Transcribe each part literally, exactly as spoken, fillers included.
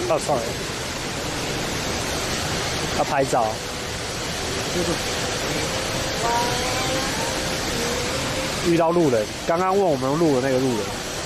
哦 ，sorry， 要拍照。遇到路人，刚刚问我们路的那个路人，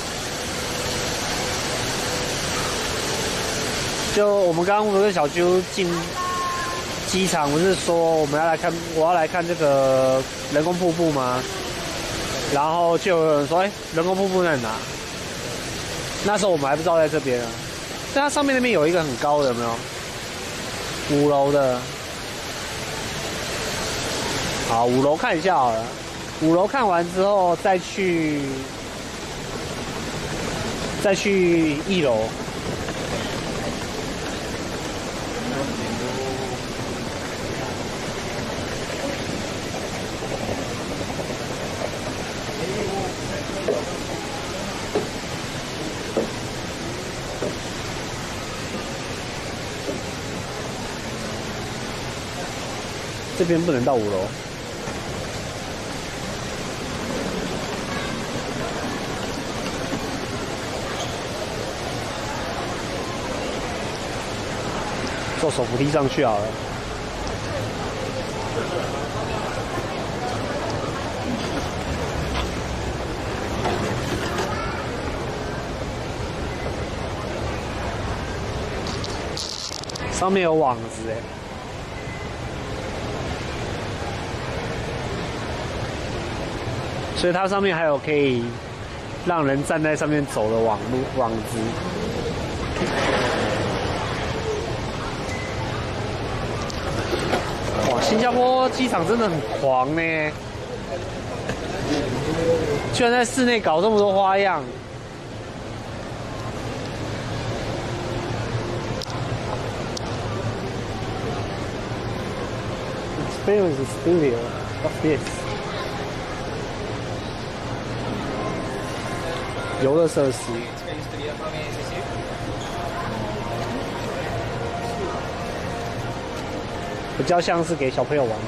就我们刚刚不是小啾进机场，不是说我们要来看，我要来看这个人工瀑布吗？然后就有人说，哎、欸，人工瀑布在哪？那时候我们还不知道在这边啊。但它上面那边有一个很高的，有没有？五楼的。好，五楼看一下好了。五楼看完之后，再去再去一楼。这边不能到五楼。坐手扶梯上去好了。上面有网子哎。所以它上面还有可以让人站在上面走的网路网子。哇，新加坡机场真的很狂呢，居然在室内搞这么多花样。Experience studio. What's this? 游乐设施，比较像是给小朋友玩的。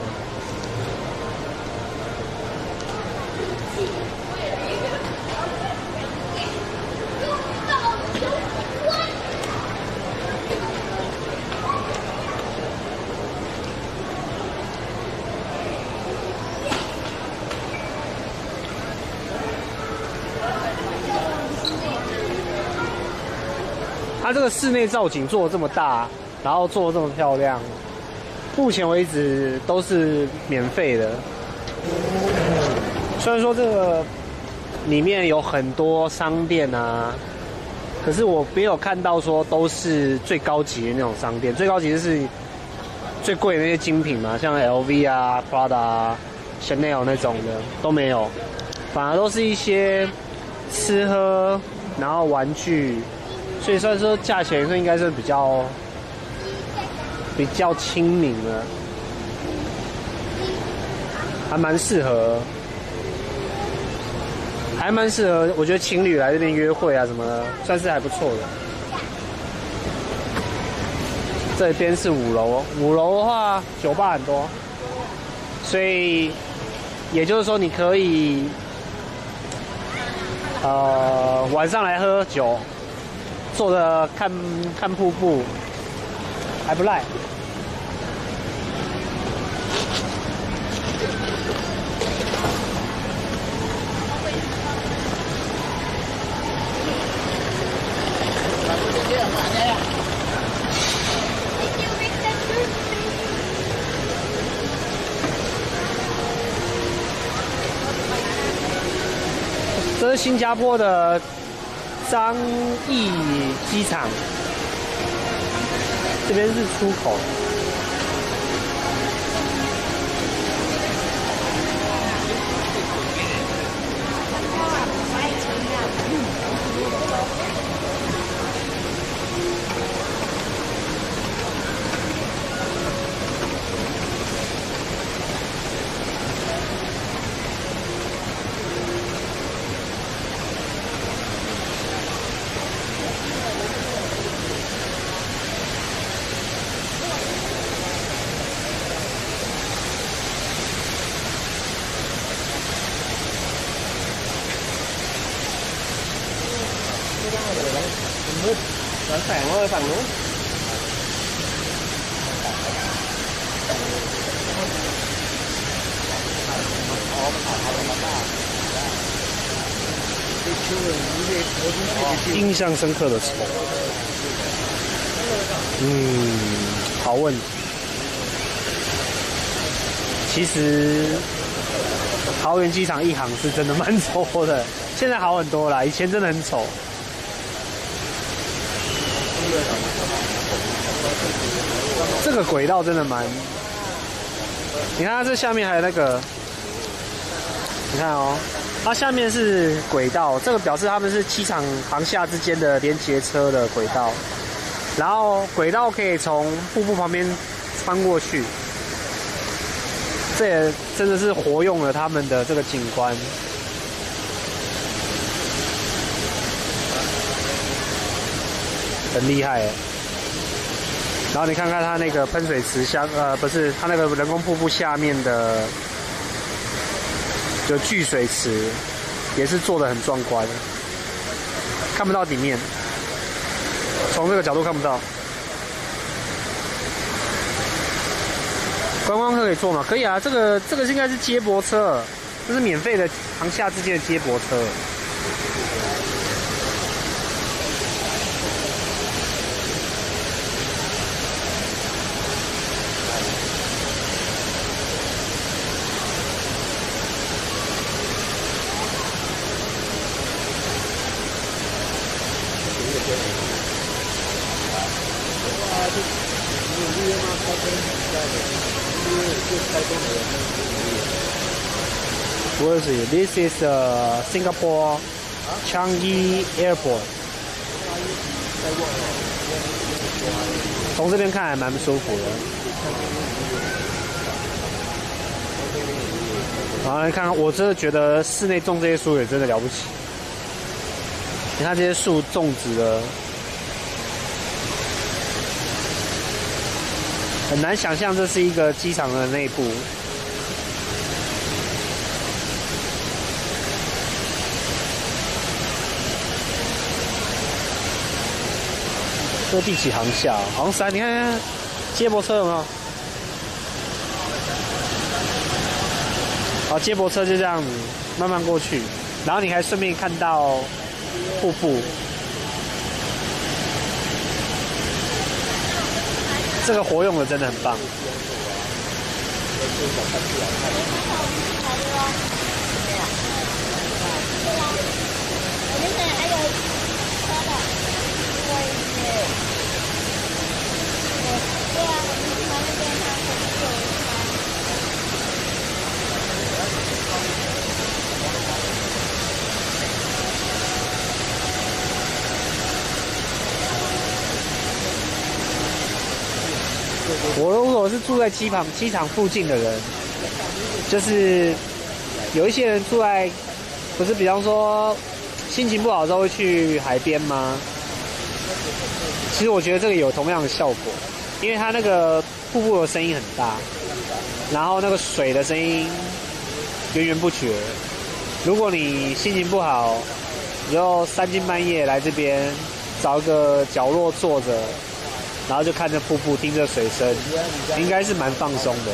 它这个室内造景做的这么大，然后做的这么漂亮，目前为止都是免费的。虽然说这个里面有很多商店啊，可是我没有看到说都是最高级的那种商店。最高级就是最贵的那些精品嘛，像 L V 啊、Prada 啊、Chanel 那种的都没有，反而都是一些吃喝，然后玩具。所以虽然说价钱是应该是比较比较亲民的，还蛮适合，还蛮适合，我觉得情侣来这边约会啊什么的，算是还不错的。这边是五楼，五楼的话酒吧很多，所以也就是说你可以呃晚上来喝酒。坐着看看瀑布，还不赖。这是新加坡的樟宜机场，这边是出口。มืดสวนแสงเลยฝั่งนู้น印象深刻的丑，嗯，好问题。其实桃园机场一航是真的蛮丑的，现在好很多啦，以前真的很丑。这个轨道真的蛮，你看它这下面还有那个，你看哦。它下面是轨道，这个表示他们是机场航厦之间的连接车的轨道，然后轨道可以从瀑布旁边穿过去，这也真的是活用了他们的这个景观。很厉害耶！然后你看看它那个喷水池下，呃，不是它那个人工瀑布下面的。有聚水池，也是做的很壮观，看不到底面，从这个角度看不到。观光客可以坐吗？可以啊，这个这个应该是接驳车，这是免费的航厦之间的接驳车。Where is it? This is uh, Singapore Changi Airport. 从这边看还蛮舒服的。然后来看，我真的觉得室内种这些树也真的了不起。你看这些树种植的，很难想象这是一个机场的内部。这第几航厦？好像三，你看看接驳车有没有？好，接驳车就这样子慢慢过去，然后你还顺便看到瀑布。这个活用的真的很棒。我如果是住在机场机场附近的人，就是有一些人住在，不是比方说心情不好的时候会去海边吗？其实我觉得这个有同样的效果，因为它那个瀑布的声音很大，然后那个水的声音源源不绝。如果你心情不好，你就三更半夜来这边找一个角落坐着。然后就看着瀑布，听着水声，应该是蛮放松的。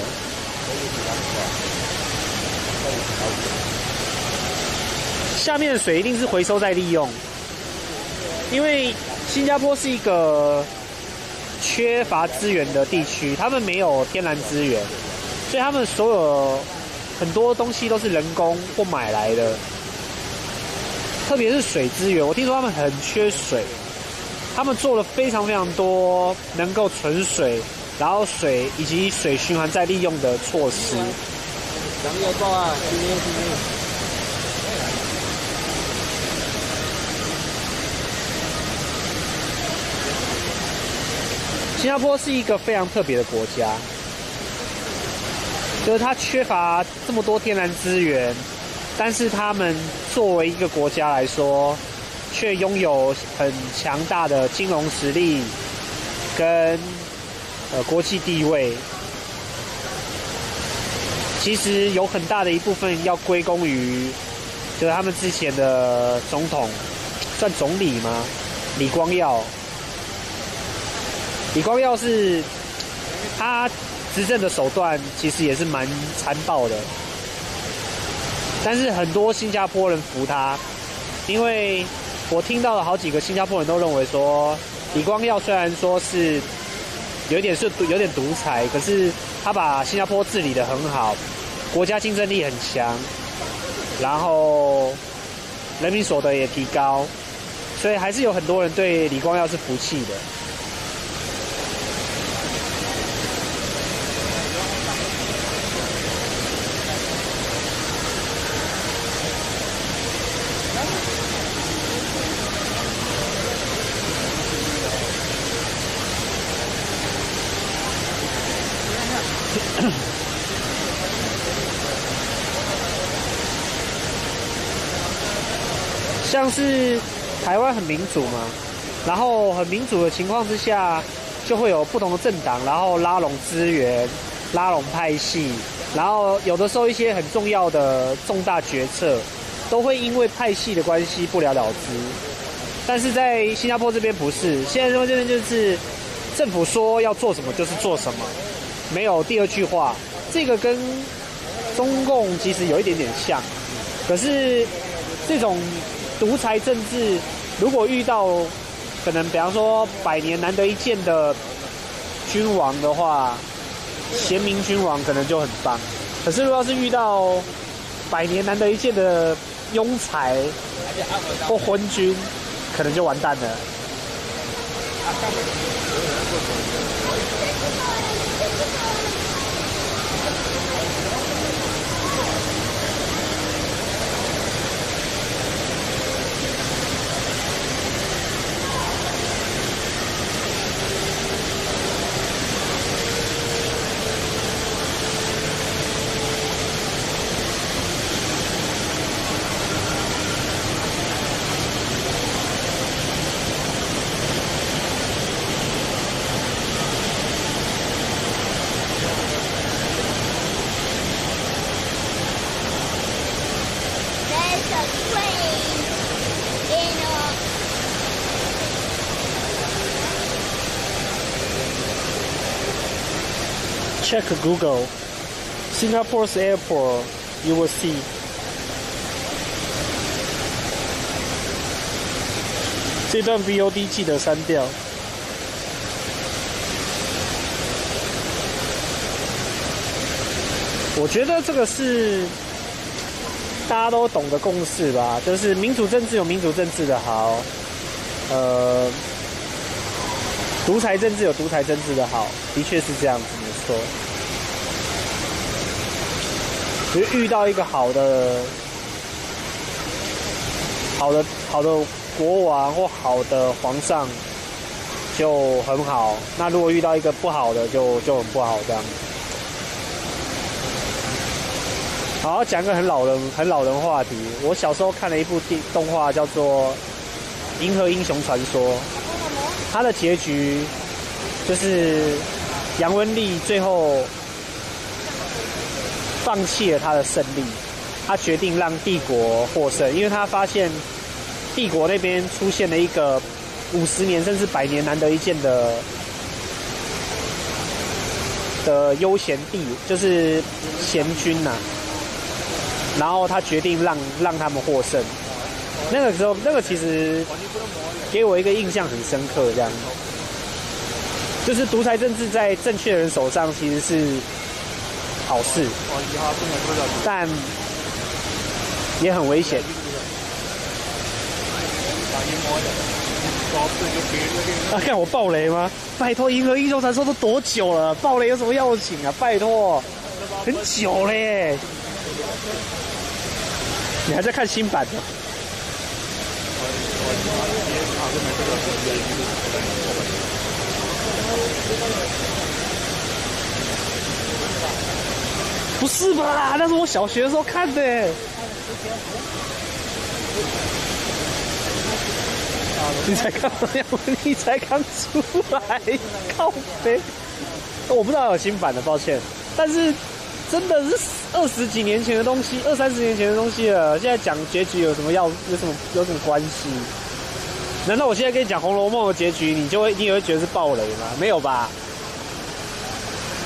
下面的水一定是回收再利用，因为新加坡是一个缺乏资源的地区，他们没有天然资源，所以他们所有很多东西都是人工或买来的，特别是水资源，我听说他们很缺水。他们做了非常非常多能够存水，然后水以及水循环再利用的措施。新加坡是一个非常特别的国家，就是它缺乏这么多天然资源，但是他们作为一个国家来说，却拥有很强大的金融实力跟呃国际地位。其实有很大的一部分要归功于，就是他们之前的总统，算总理吗？李光耀。李光耀是他执政的手段其实也是蛮残暴的，但是很多新加坡人服他，因为我听到了好几个新加坡人都认为说，李光耀虽然说是有一点是有点独裁，可是他把新加坡治理得很好，国家竞争力很强，然后人民所得也提高，所以还是有很多人对李光耀是服气的。像是台湾很民主嘛，然后很民主的情况之下，就会有不同的政党，然后拉拢资源，拉拢派系，然后有的时候一些很重要的重大决策，都会因为派系的关系不了了之。但是在新加坡这边不是，现在这边就是政府说要做什么就是做什么，没有第二句话。这个跟中共其实有一点点像，可是这种独裁政治，如果遇到可能比方说百年难得一见的君王的话，贤明君王可能就很棒。可是如果要是遇到百年难得一见的庸才或昏君，可能就完蛋了。Check Google, Singapore's airport, you will see. 这段 V O D 记得删掉。我觉得这个是大家都懂的共识吧，就是民主政治有民主政治的好，呃，独裁政治有独裁政治的好，的确是这样子，没错。就是遇到一个好的、好的、好的国王或好的皇上就很好，那如果遇到一个不好的就就很不好这样。好，讲个很老人、很老人话题。我小时候看了一部电动画，叫做《银河英雄传说》。它的结局就是杨文丽最后放弃了他的胜利，他决定让帝国获胜，因为他发现帝国那边出现了一个五十年甚至百年难得一见的的悠闲帝，就是贤君呐、啊。然后他决定让让他们获胜。那个时候，那个其实给我一个印象很深刻，这样，就是独裁政治在正确的人手上其实是好事，但也很危险。啊！看我爆雷吗？拜托，《银河英雄传说》都多久了？爆雷有什么要紧啊？拜托，很久嘞。你还在看新版的？不是吧？那是我小学的时候看的。你才刚你才刚出来，靠北！我不知道有新版的，抱歉。但是真的是二十几年前的东西，二三十年前的东西了。现在讲结局有什么要有什么有什么关系？难道我现在跟你讲《红楼梦》的结局，你就会你也会觉得是暴雷吗？没有吧？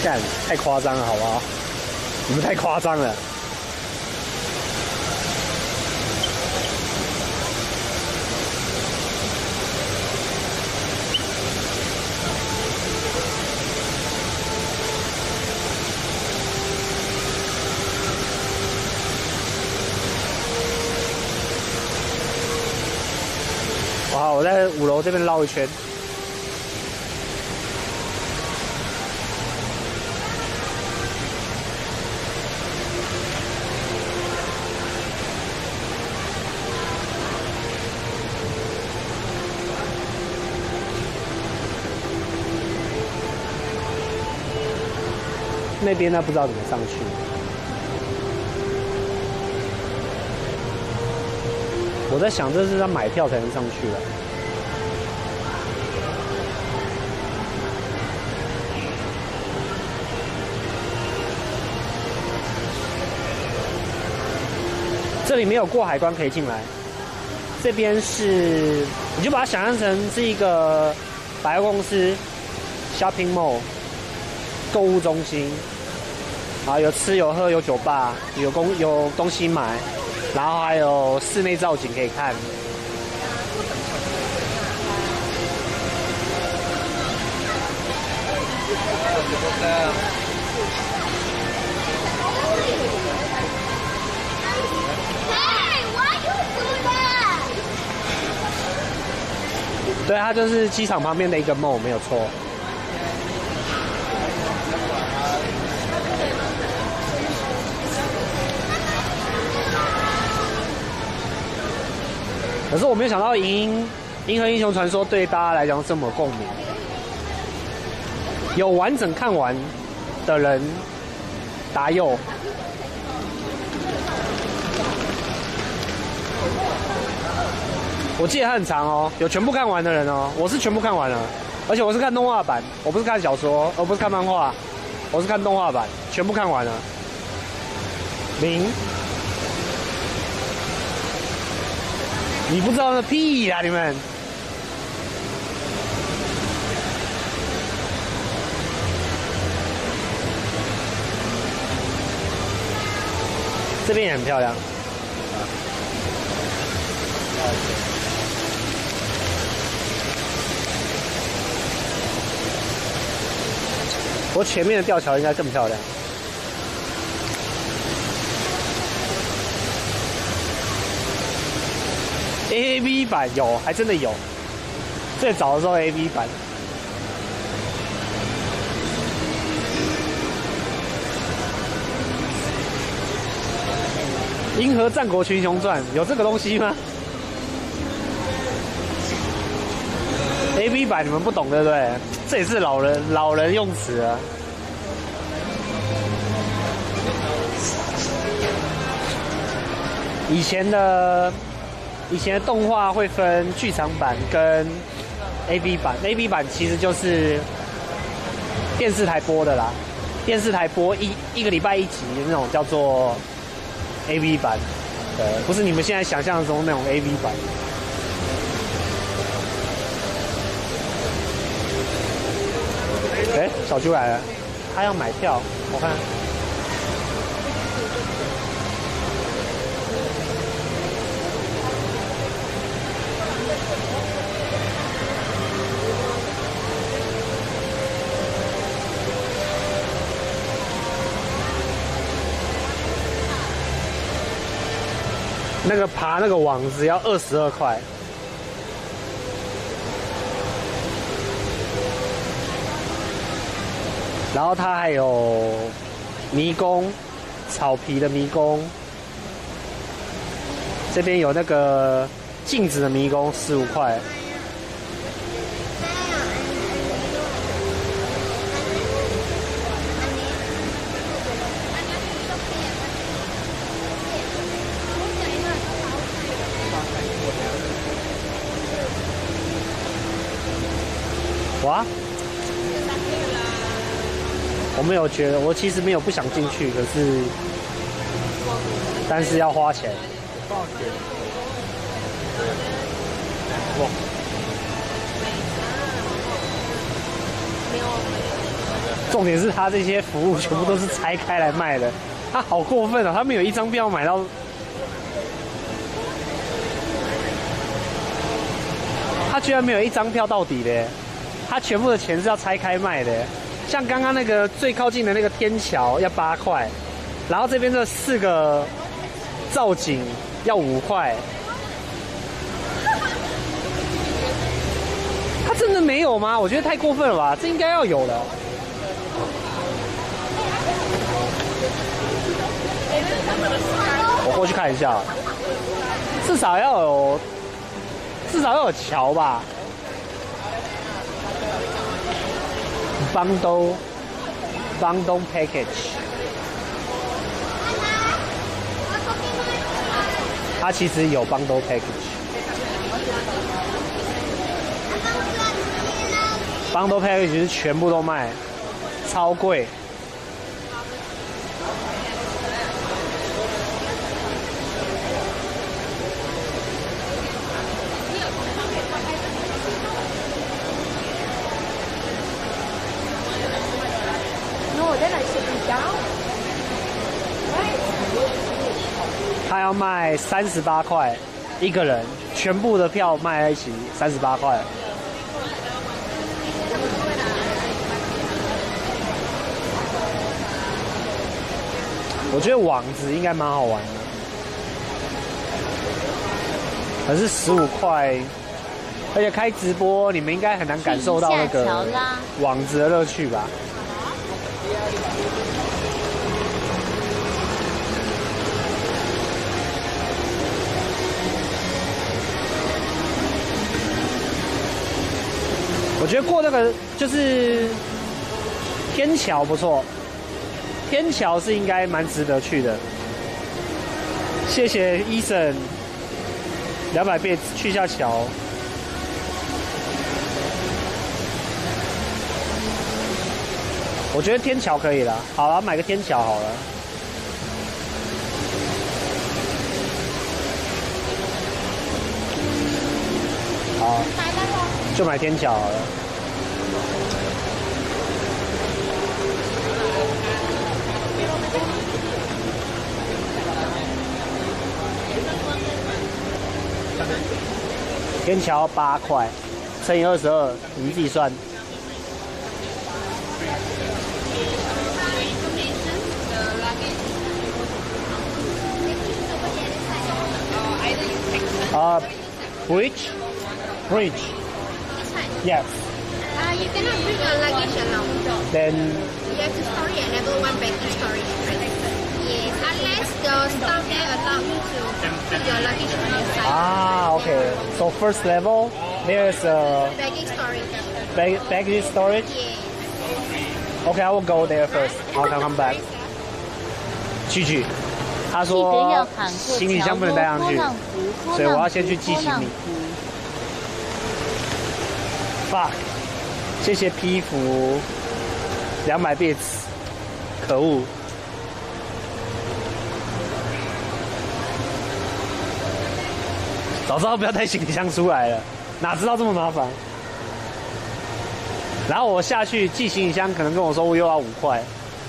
干，太夸张了，好不好？你们太夸张了。哇！我在五楼这边绕一圈。那边呢，不知道怎么上去。我在想，这是要买票才能上去的。这里没有过海关可以进来。这边是，你就把它想象成是一个百货公司 （shopping mall） 购物中心。啊，有吃有喝有酒吧，有公有东西买，然后还有室内造景可以看。对，它就是机场旁边的一个 mall， 没有错。可是我没有想到《银银河英雄传说》对大家来讲这么共鸣。有完整看完的人答右。我记得它很长哦，有全部看完的人哦，我是全部看完了，而且我是看动画版，我不是看小说，而不是看漫画，我是看动画版，全部看完了。零。你不知道个屁呀、啊！你们这边也很漂亮。不过前面的吊桥应该更漂亮。A V 版有，还真的有。最早的时候 A V 版。《银河战国群雄传》有这个东西吗 ？A V 版你们不懂对不对？这也是老人老人用词啊。以前的。以前的动画会分剧场版跟 A V 版 ，A V 版其实就是电视台播的啦，电视台播一一个礼拜一集的那种叫做 A V 版，对，不是你们现在想象中那种 A V 版。哎、欸，小猪来了，他要买票，我看。那个爬那个网子要二十二块，然后它还有迷宫，草皮的迷宫，这边有那个镜子的迷宫，十五块。哇！我没有觉得，我其实没有不想进去，可是，但是要花钱。哇！ 重点是他这些服务全部都是拆开来卖的，他好过分哦！他们有一张票买到，他居然没有一张票到底的，他全部的钱是要拆开卖的。像刚刚那个最靠近的那个天桥要八块，然后这边这四个造景要五块。他真的没有吗？我觉得太过分了吧，这应该要有的。我过去看一下，至少要有，至少要有桥吧。Bundle Bundle Package， 它其实有 Bundle Package。Bundle Package 是全部都卖，超贵。他要卖三十八块一个人，全部的票卖在一起三十八块。我觉得网子应该蛮好玩的，可是十五块，而且开直播，你们应该很难感受到那个网子的乐趣吧？我觉得过那个就是天桥不错。天桥是应该蛮值得去的，谢谢医生，两百倍去下桥。我觉得天桥可以了，好了，买个天桥好了。好，就买天桥好了。天桥八块，乘以二十二，你们自己算。啊 ，bridge, bridge. Yes. Uh, you cannot bring your luggage along. Then. You have to store it at level one baggage storage. Yes, unless the staff there allow you to put your luggage on your side. Ah, okay. So first level, there's a baggage storage. Bag baggage storage. Yes. Okay, I will go there first. I'll come back. 去去。他说行李箱不能带上去，所以我要先去寄行李。Fuck！ 谢谢批服两百bits，可恶！早知道不要带行李箱出来了，哪知道这么麻烦。然后我下去寄行李箱，可能跟我说我又要五块。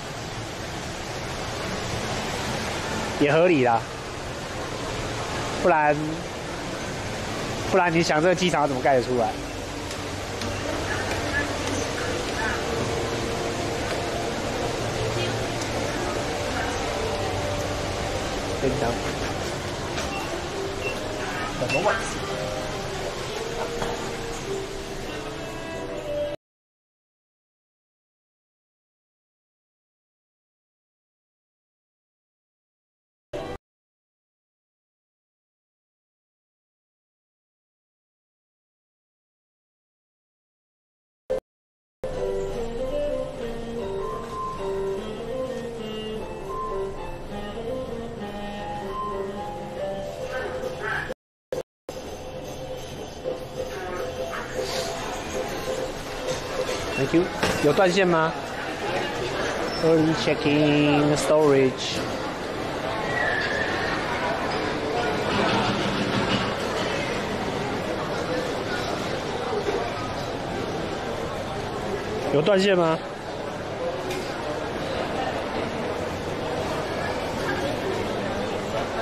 也合理啦，不然不然你想这个机场要怎么盖得出来？便当，怎么玩？Thank you。有断线吗 ？Early checking storage。有断线吗？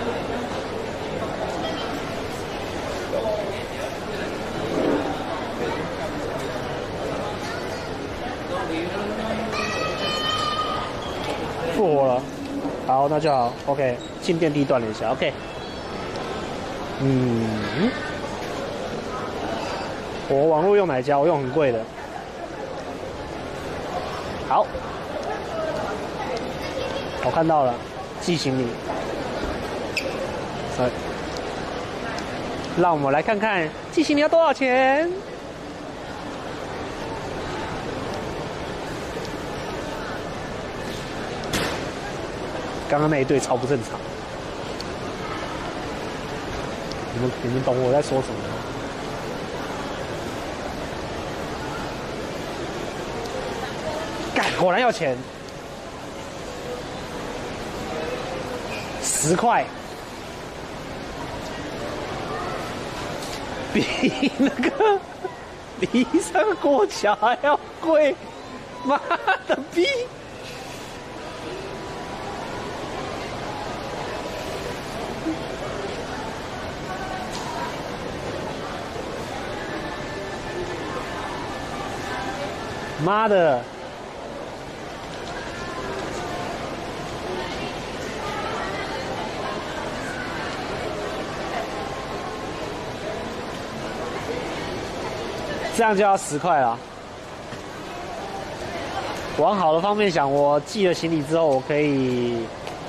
复活了，好，那就好。OK， 进电梯断了一下。OK， 嗯，我网络用哪家？我用很贵的。好，我看到了，寄行李。哎，让我们来看看寄行李要多少钱。刚刚那一对超不正常，你们你们懂我在说什么吗？干，果然要钱，十块，比那个离山过桥还要贵，妈的逼！妈的！这样就要十块了。往好的方面想，我寄了行李之后，我可以，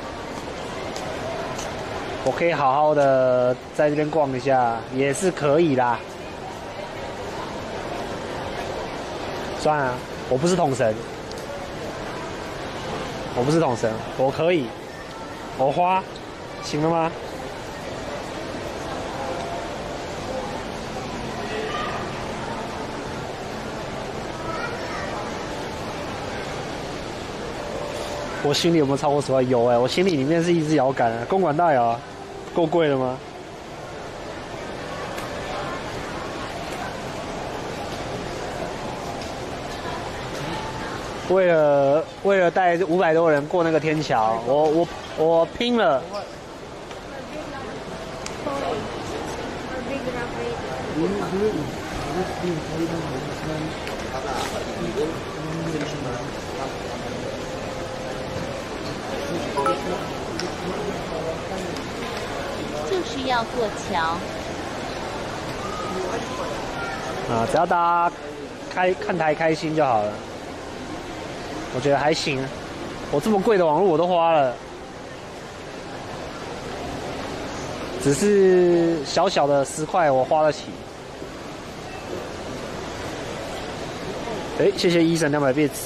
我可以好好的在这边逛一下，也是可以啦。算了，我不是统神，我不是统神，我可以，我花，行了吗？我行李有没有超过十块？有哎、欸，我行李里面是一只摇杆啊，公馆大摇啊，够贵了吗？为了为了带五百多人过那个天桥，我我我拼了。 就是要过桥啊！只要大家开看台开心就好了。我觉得还行，我这么贵的网络我都花了，只是小小的十块我花得起。哎、欸，谢谢医生两百 bits。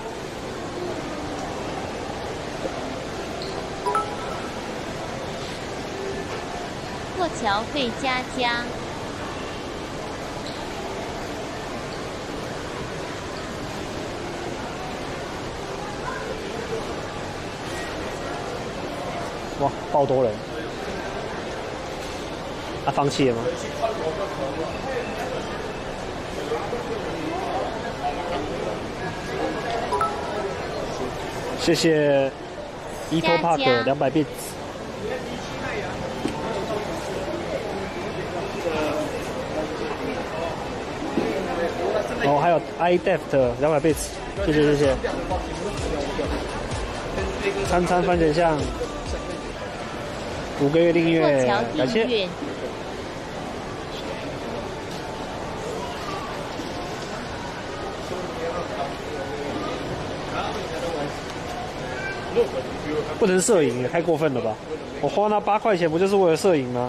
过桥费加加。 哇，爆多人！啊，放弃了吗？谢谢 Eto Park 两百 bits。哦，还有 iDeft 两百 bits， 谢谢谢谢。餐餐番茄酱。五个月订阅，感谢。不能摄影也太过分了吧！我花那八块钱不就是为了摄影吗？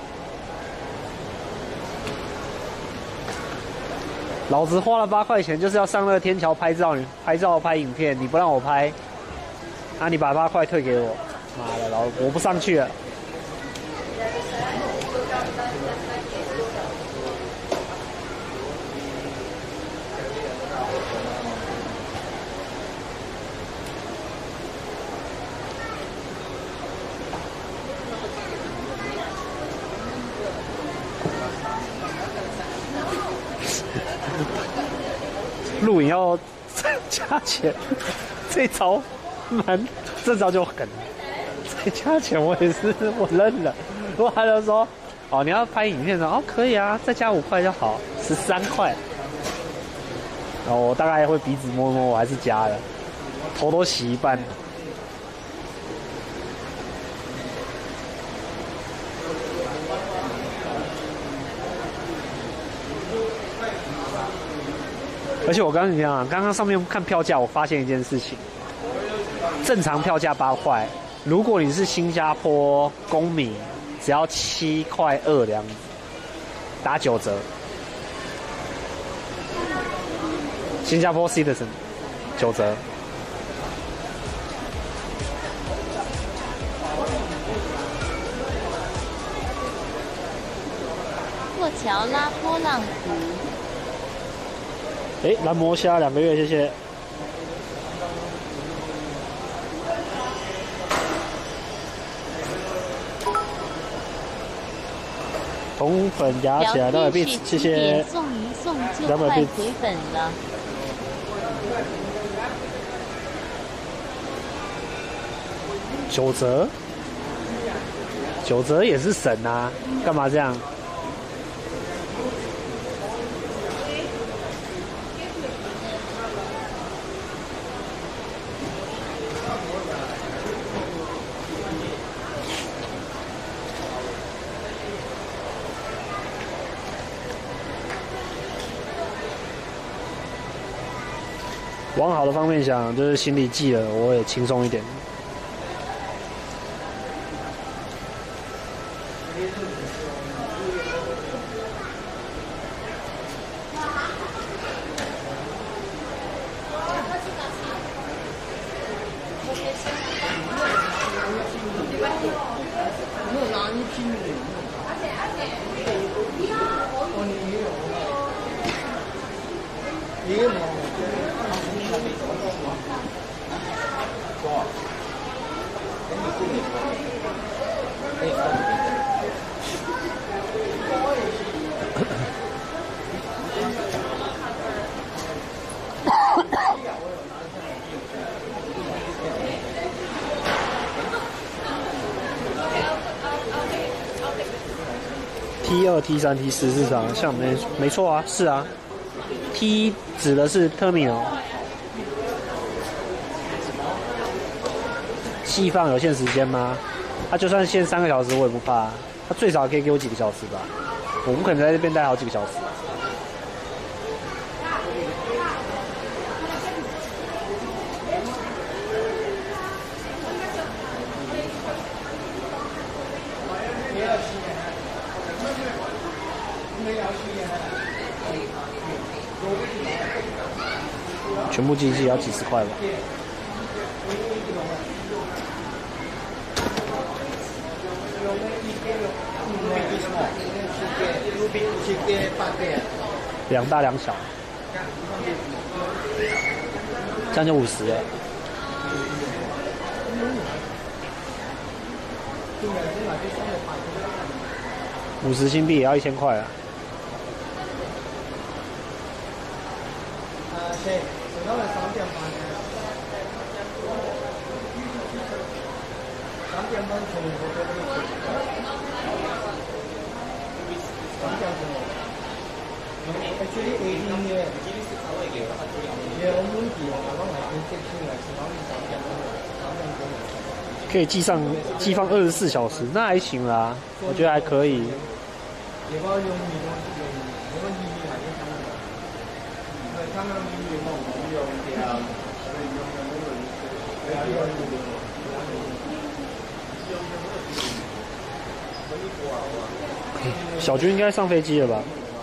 老子花了八块钱就是要上那个天桥拍照，拍照拍影片，你不让我拍，那、啊、你把八块退给我，妈的，老我不上去了。录影要加钱，这招蛮，这招就狠， 加钱我也是我认了。如果他就说，哦，你要拍影片的，哦，可以啊，再加五块就好，十三块。然后我大概会鼻子摸摸，我还是加了，头都洗一半。而且我刚刚讲，刚刚上面看票价，我发现一件事情：正常票价八块，如果你是新加坡公民，只要七块二这样子，打九折。新加坡 citizen 九折。 过桥拉波浪图。 哎，蓝魔虾两个月，谢谢。红粉夹起来，两百币，谢谢。 送一送就快回本了。 九折，九折也是省啊，干嘛这样？往好的方面想，就是行李寄了，我也轻松一点。T 二、T 三、T 四市场，像没没错啊，是啊。T 指的是 terminal， 细放有限时间吗？他、啊、就算限三个小时，我也不怕。他最少可以给我几个小时吧？我不可能在这边待好几个小时。全部机器要几十块吧。两大两小，这样就五十了。五十新币也要一千块啊。可以寄上寄放二十四小时，那还行啦，我觉得还可以。小军应该上飞机了吧？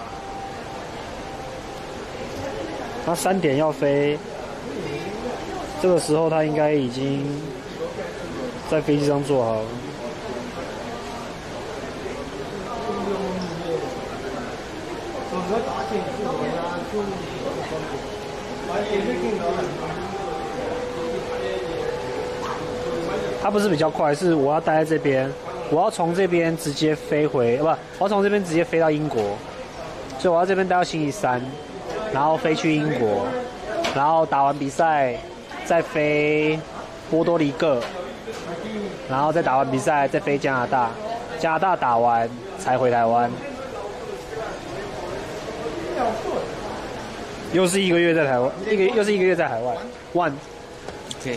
他三点要飞，这个时候他应该已经在飞机上坐好了。他不是比较快，是我要待在这边，我要从这边直接飞回，不，我要从这边直接飞到英国，所以我要这边待到星期三，然后飞去英国，然后打完比赛再飞波多黎各， 然后再打完比赛再飞加拿大，加拿大打完才回台湾。又是一个月在台湾，一个又是一个月在海外。One. Okay.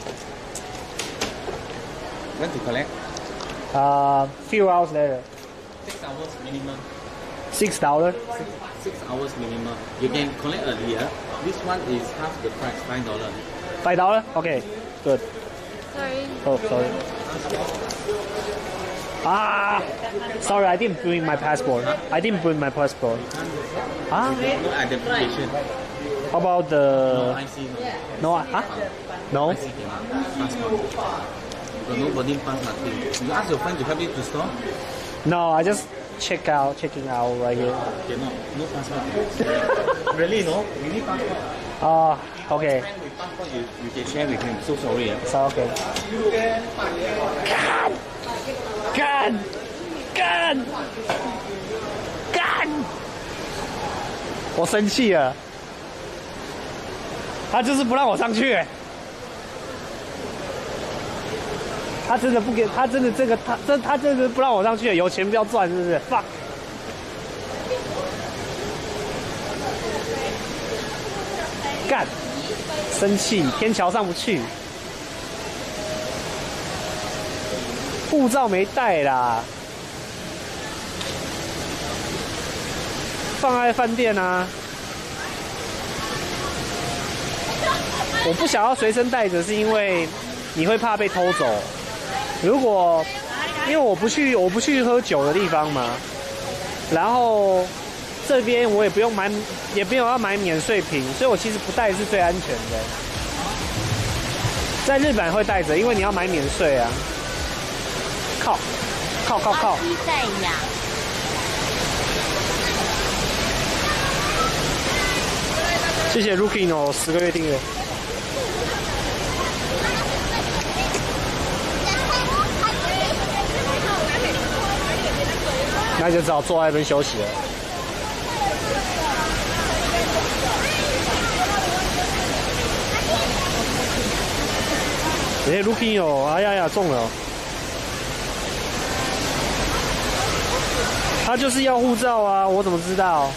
When to collect? Uh, few hours later. Six hours minimum. Six dollar. Six, six hours minimum. You can collect earlier. This one is half the price, five dollar. Five dollar. Okay. Good. Sorry. Oh, sorry. Ah, sorry, I didn't bring my passport. I didn't bring my passport. Ah, No identification. how about No the I C. no? No. Huh? No. I C cannot. Passport. But nobody pass nothing. You ask your friend to help you to store? No, I just check out, checking out right here. Cannot. No passport. Really, no? You need passport. Ah, okay. Friend with passport, you, you can share with him. So sorry. eh. So okay. 干干干！我生气了，他就是不让我上去、欸，他真的不给，他真的这个他这他真的不让我上去、欸，有钱不要赚，是不是 ？fuck！ 干，生气，天桥上不去。护照没带啦，放在饭店啊。我不想要随身带着，是因为你会怕被偷走。如果因为我不去，我不去喝酒的地方嘛，然后这边我也不用买，也没有要买免税品，所以我其实不带是最安全的。在日本会带着，因为你要买免税啊。靠，靠靠靠！ 鸡在哪？ 谢谢 Rukino 十个月订阅。那就只好坐在那边休息了。哎 ，Rukino， 哎呀呀，中了！他就是要护照啊，我怎么知道？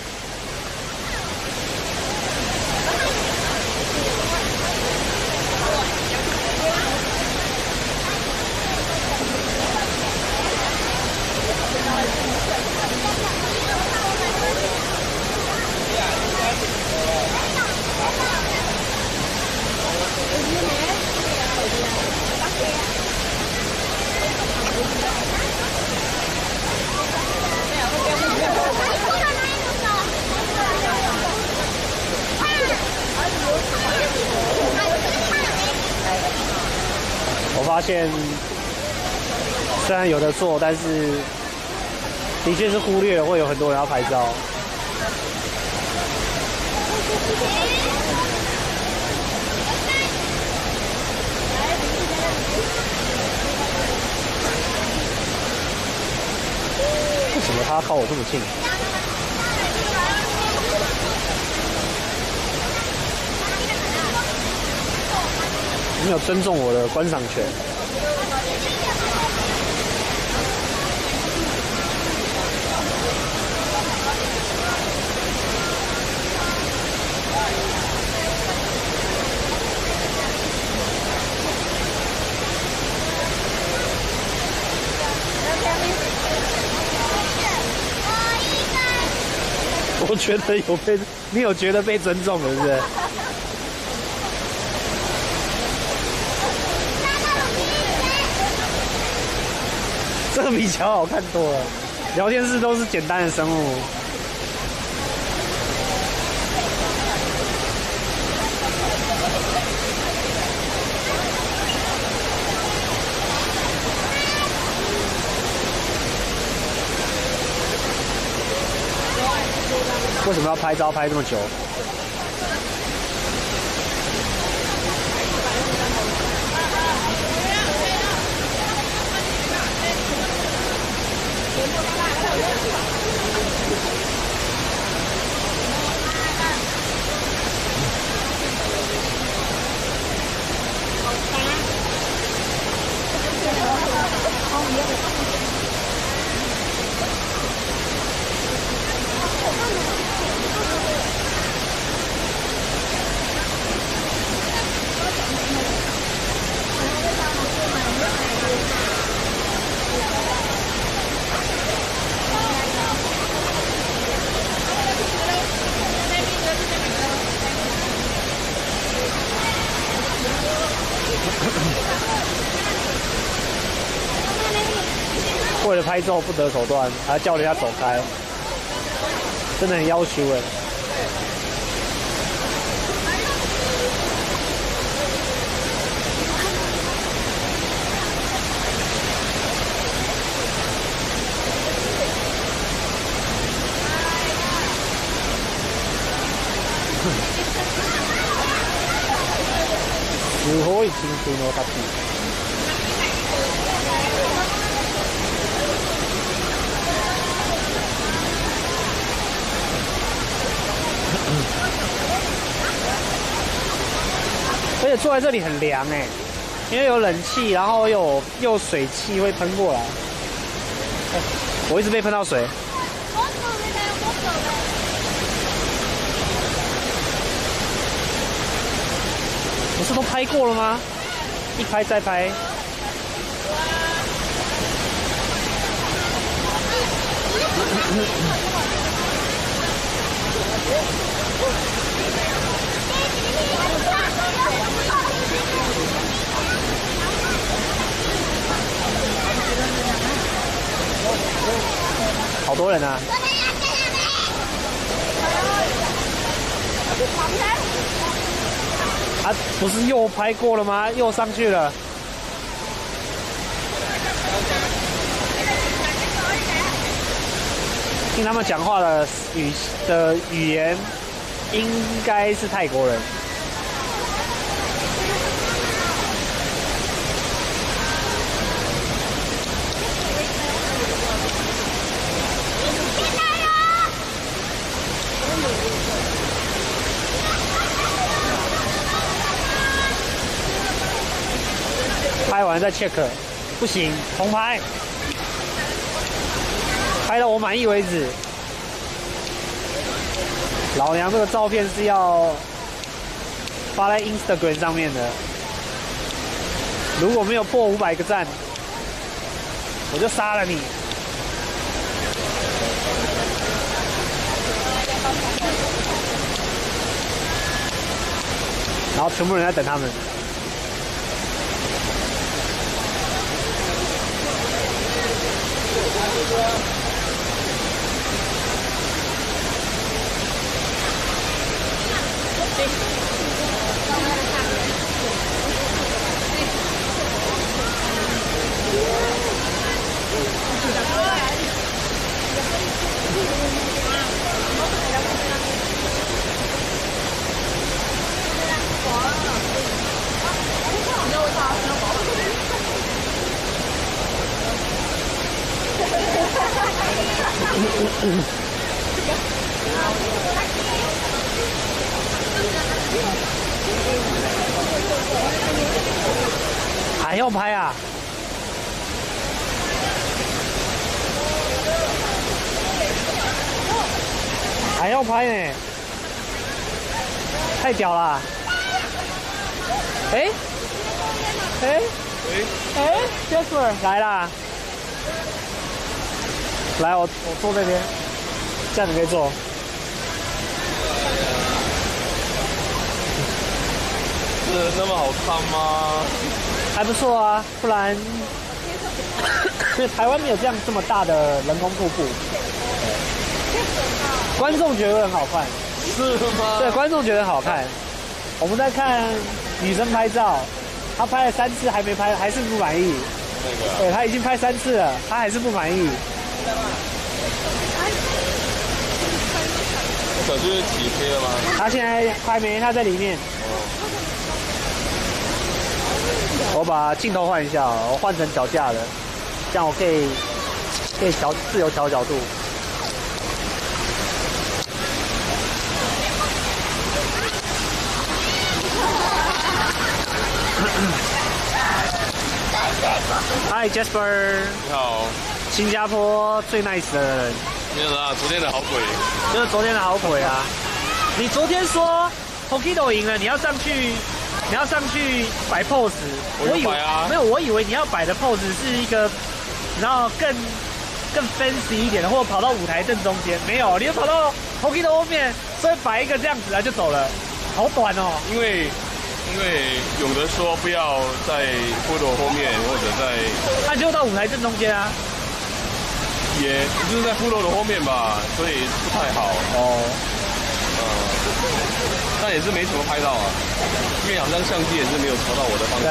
我发现，虽然有的做，但是的确是忽略了会有很多人要拍照。为什么他靠我这么近？没有尊重我的观赏权。我觉得有被，你有觉得被尊重了，是不是？这个比乔好看多了。聊天室都是简单的生物。为什么要拍照拍这么久？ 为了拍照不择手段，还叫人家走开，真的很要求哎。すごい真空の滝。而且坐在这里很凉哎，因为有冷气，然后又有又有水汽会喷过来。我一直被喷到水。不是都拍过了吗？一拍再拍。好多人啊！啊，不是又拍过了吗？又上去了。听他们讲话的语的语言，应该是泰国人。拍完再 check， 不行，重拍，拍到我满意为止。老娘这个照片是要发在 Instagram 上面的，如果没有破五百个赞，我就杀了你。然后全部人在等他们。还要拍啊？还要拍呢？太屌了！哎哎哎 ，Jasper 来啦！来，我我坐这边，这样你可以坐。 是那么好看吗？ 还不错啊，不然因为台湾没有这样这么大的人工瀑布，观众觉得很好看。 是吗？ 对，观众觉得好看。我们在看女生拍照，她拍了三次还没拍，还是不满意。 那个， 对，她已经拍三次了，她还是不满意。 小旭起飞了吗？ 她现在还没，她在里面。我把镜头换一下，我换成脚架的，这样我可以可以调自由调角度。Hi Jasper， 你好， 新加坡最 nice 的人。 没有啦，昨天的好鬼， 就是昨天的好鬼啊！你昨天说 Tokido 赢了，你要上去，你要上去摆 pose。 我有摆啊， 没有，我以为你要摆的 pose 是一个，然后更更 fancy 一点的，或者跑到舞台正中间。没有，你就跑到 Tokido 后面，所以摆一个这样子啊就走了，好短哦。 因为因为永德说不要在 photo 后面或者在， 那就到舞台正中间啊。 也就是在副楼的后面吧，所以不太好。 哦， 呃，但也是没什么拍到啊，因为两张相机也是没有朝到我的方向。 对，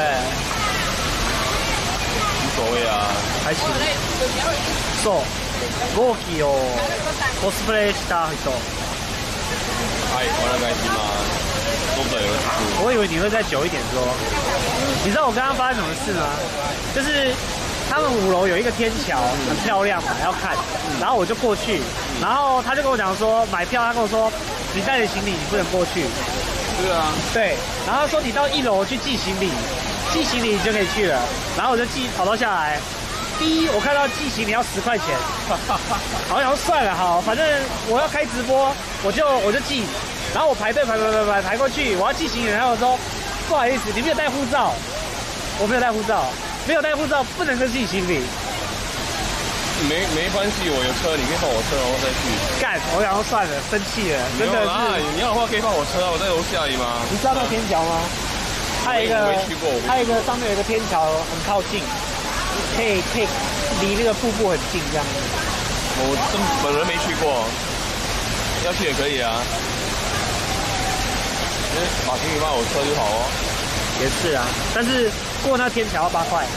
无所谓啊。 还行。そう、ゴーキをコスプレした人。 はい、お願いします。どうぞよろしく。 我以为你会再久一点说。你知道我刚刚发生什么事吗？就是他们五楼有一个天桥，很漂亮嘛，要看。然后我就过去，然后他就跟我讲说买票，他跟我说你带着行李你不能过去。 对啊。对。 然后说你到一楼去寄行李，寄行李你就可以去了。然后我就寄跑到下来，第一我看到寄行李要十块钱，好想算了好，反正我要开直播，我就我就寄。然后我排队排排排排排过去，我要寄行李，然后我说不好意思，你没有带护照，我没有带护照，没有带护照不能够寄行李。 没没关系，我有车，你可以放我车，然后再去。 干，我想说算了，生气了，真的是。 你要的话可以放我车啊，我在楼下而已嘛。 你知道那个天桥吗？它有一个， 我没去过， 它有一个上面有一个天桥，很靠近，可以可以离那个瀑布很近这样子。 我真本人没去过，要去也可以啊。把行李放我车就好哦。 也是啊，但是过那天桥要八块。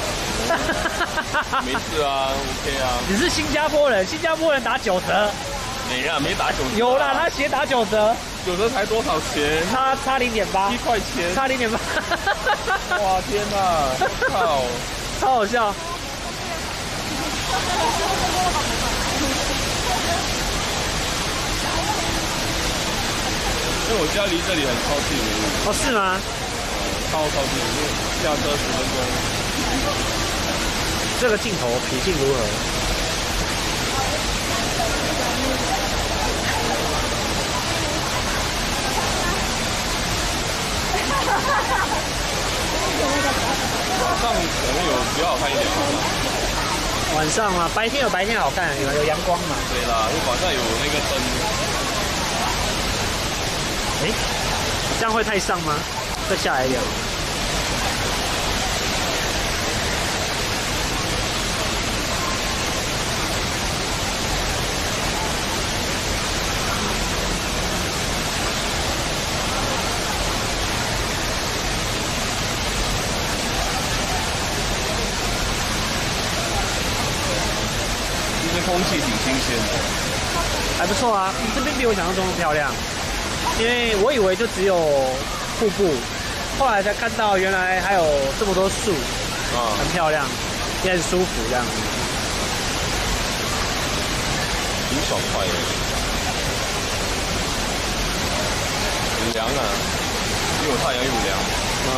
没事啊 ，OK 啊。 你是新加坡人，新加坡人打九折。 没啦，没打九折。 有啦，他写打九折。 九折才多少钱？ 差差零点八。 一块钱。 差零点八。 哇天哪！靠， 超好笑。 因为我家离这里很靠近。 哦，是吗？ 超靠近，下车十分钟。 这个镜头品性如何？ 晚上可能有比较好看一点吧。 晚上吗？白天有白天好看，有有阳光嘛。 对啦，因为晚上有那个灯。 哎，这样会太上吗？再下来一点。 这边空气挺新鲜的， 还不错啊。这边比我想象中的漂亮。因为我以为就只有瀑布，后来才看到原来还有这么多树，啊，很漂亮，也很舒服这样子。 挺爽快的，很凉啊，又有太阳又凉。 啊，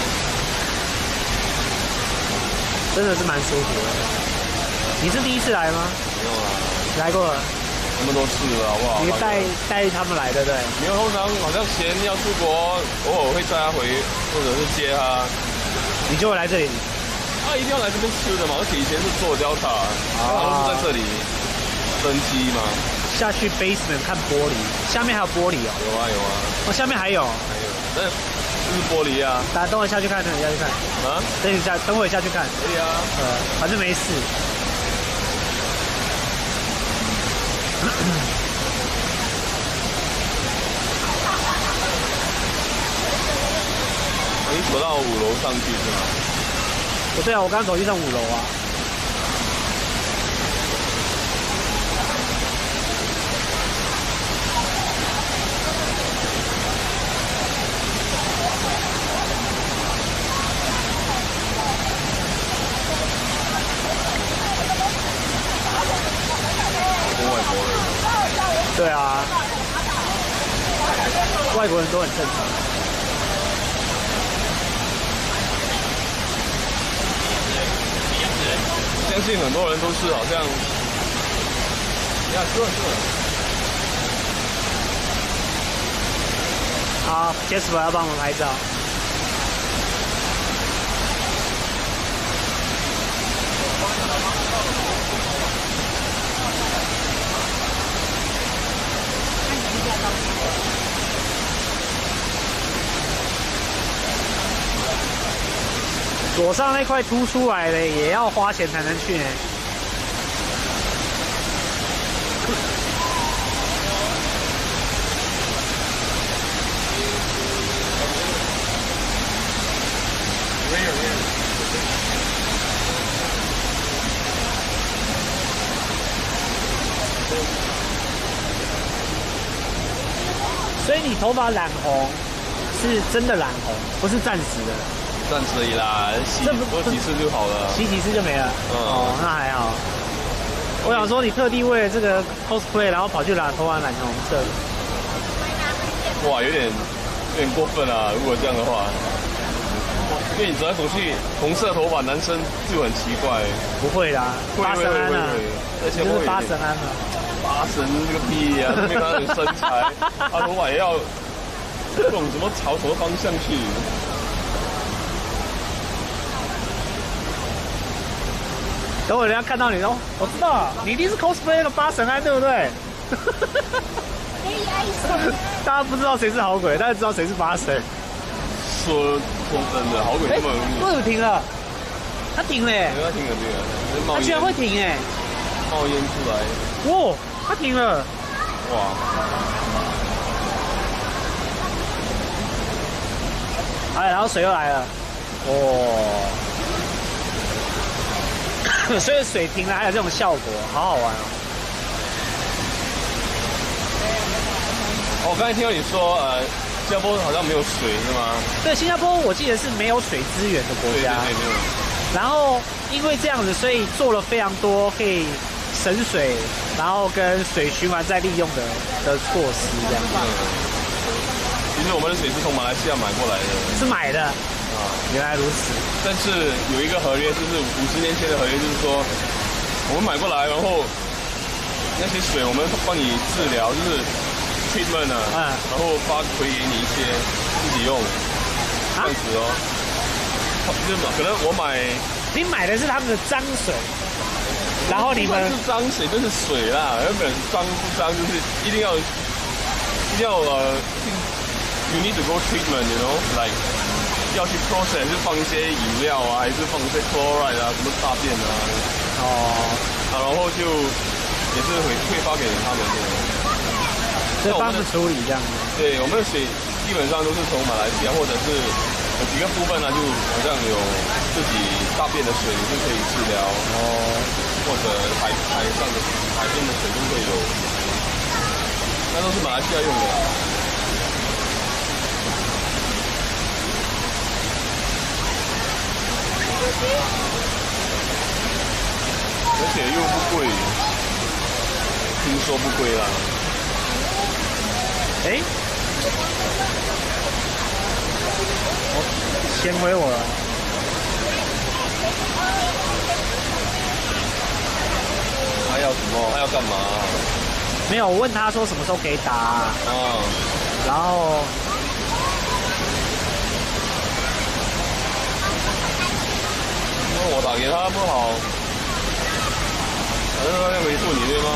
真的是蛮舒服的。你是第一次来吗？ 没有啊， 来过了。 那么多次了，好不好？ 你带带他们来，对不对？ 没有，通常好像闲要出国，偶尔会载他回，或者是接他。 你就会来这里？ 他一定要来这边吃的嘛，而且以前是做交叉，刚好是在这里登机嘛。 下去 basement 看玻璃，下面还有玻璃哦。 有啊有啊。 哦，下面还有。 还有，那这是玻璃啊。 大家等会下去看，等会下去看。 啊？ 等一下，等会下去看。 可以啊。 呃，反正没事。 你走到五楼上去是吗？ 不对啊，我刚走去上五楼啊。 跟外国人。 对啊，外国人都很正常。 相信很多人都是好像，呀，是是。 好 ，Jasper 要帮我们拍照。左上那块凸出来的也要花钱才能去呢。 所以你头发染红是真的染红，不是暂时的。 暂时而已啦，洗这不多几次就好了。 洗几次就没了。 嗯哦，那还好。我想说，你特地为了这个 cosplay， 然后跑去染头发染红色。 哇，有点有点过分啊！如果这样的话，因为你走来走去，红色头发男生就很奇怪。 不会啦，八神庵啊， 而且就是八神庵嘛。 八神这个屁呀、啊！没看到你身材，他头发也要往什么朝什么方向去？ 等会人家看到你哦，我知道你一定是 cosplay 的八神庵，对不对？大家不知道谁是好鬼，但是知道谁是八神。 说说真的，好鬼这么容易。 为什么停了？他停了耶！ 他停了，停了， 他居然会停哎！ 冒烟出来。 哇，他停了！ 哇！ 哎，然后水又来了。哇！所以水停了还有这种效果，好好玩哦。 我刚才听到你说，呃，新加坡好像没有水是吗？ 对，新加坡我记得是没有水资源的国家。 对对对，没有。 然后因为这样子，所以做了非常多可以省水，然后跟水循环再利用的的措施，这样子。 嗯。其实我们的水是从马来西亚买过来的。 是买的。 啊， 原来如此。 但是有一个合约，就是五十年前的合约，就是说我们买过来，然后那些水我们帮你治疗，就是 treatment 啊，嗯，然后发回给你一些自己用，这样子哦。就是可能我买， 你买的是他们的脏水，然后你们是脏水，就是水啦，原本脏不脏就是一定要一定要呃 ，you need to go treatment，you know like。要去 process 是放一些饮料啊，还是放一些 chloride 啊，什么大便啊， 哦， 啊，然后就也是会退发给他们这样， 所以帮他们处理这样子。 对，我们的水基本上都是从马来西亚，或者是有几个部分呢、啊，就好像有自己大便的水就可以治疗，哦，或者海海上的海边的水都会有，那都是马来西亚用的。而且又不贵，听说不贵啦。 哎，我先回我了。 他要什么？他要干嘛？ 没有，我问他说什么时候可以打。啊。然后。我打给他不好，反正他要回复你对吗？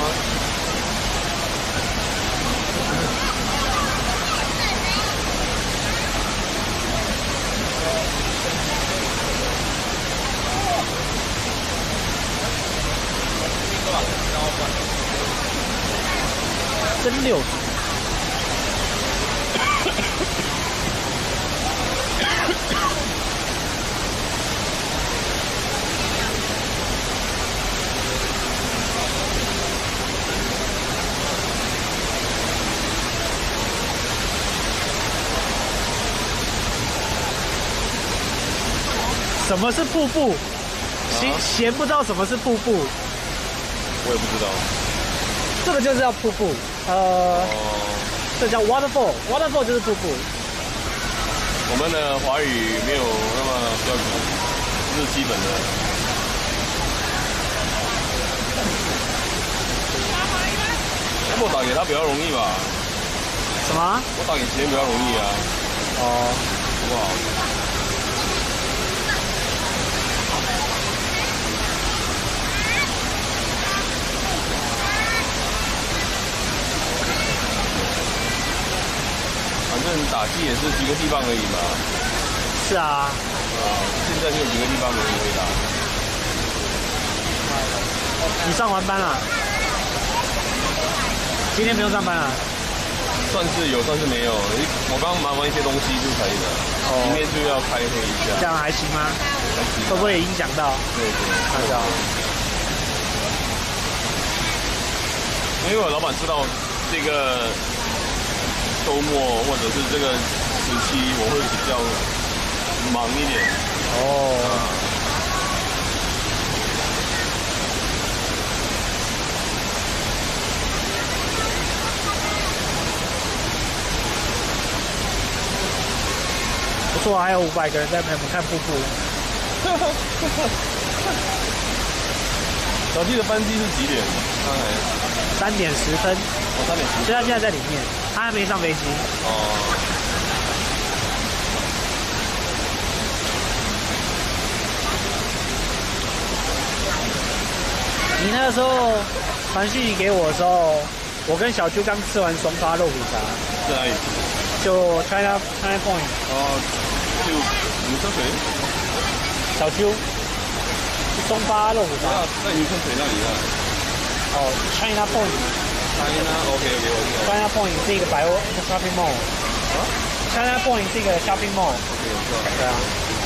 真六。什么是瀑布？嫌嫌不知道什么是瀑布？ 我也不知道。 这个就是叫瀑布，呃，哦、这叫 waterfall，waterfall 就是瀑布。 我们的华语没有那么标准，这是基本的。我打给他比较容易吧？ 什么？ 我打给别人比较容易啊。哦，好不好？反正打击也是几个地方而已嘛。 是啊。 呃，现在就有几个地方可以回答。 你上完班了？今天不用上班了？ 算是有，算是没有。我刚忙完一些东西就可以了。哦。明天就要开会一下。 这样还行吗？ 还行。 会不会影响到？ 对对， 看到。 因为我老板知道这个周末或者是这个时期，我会比较忙一点。 哦。不错，还有五百个人在陪我们看瀑布。 小弟的班机是几点？刚才三点十分。 哦，三点十分。 所以他现在在里面，他还没上飞机。 哦。 你那个时候传讯息给我的时候，我跟小啾刚吃完松发肉骨茶。 在哪里？ 就 China China Point。 哦，就女生水。 小啾。松发肉骨茶。 在女生水那里啊。 哦 ，China Point。 China OK OK OK。 China Point 是一个百货，一个 shopping mall。啊 ？China Point 是一个 shopping mall。 OK， 我知道。 对啊。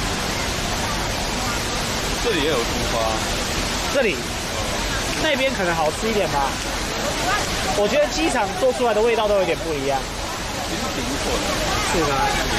这里也有出发。 这里。那边可能好吃一点吧。我觉得机场做出来的味道都有点不一样。 其实挺不错的。 是吗？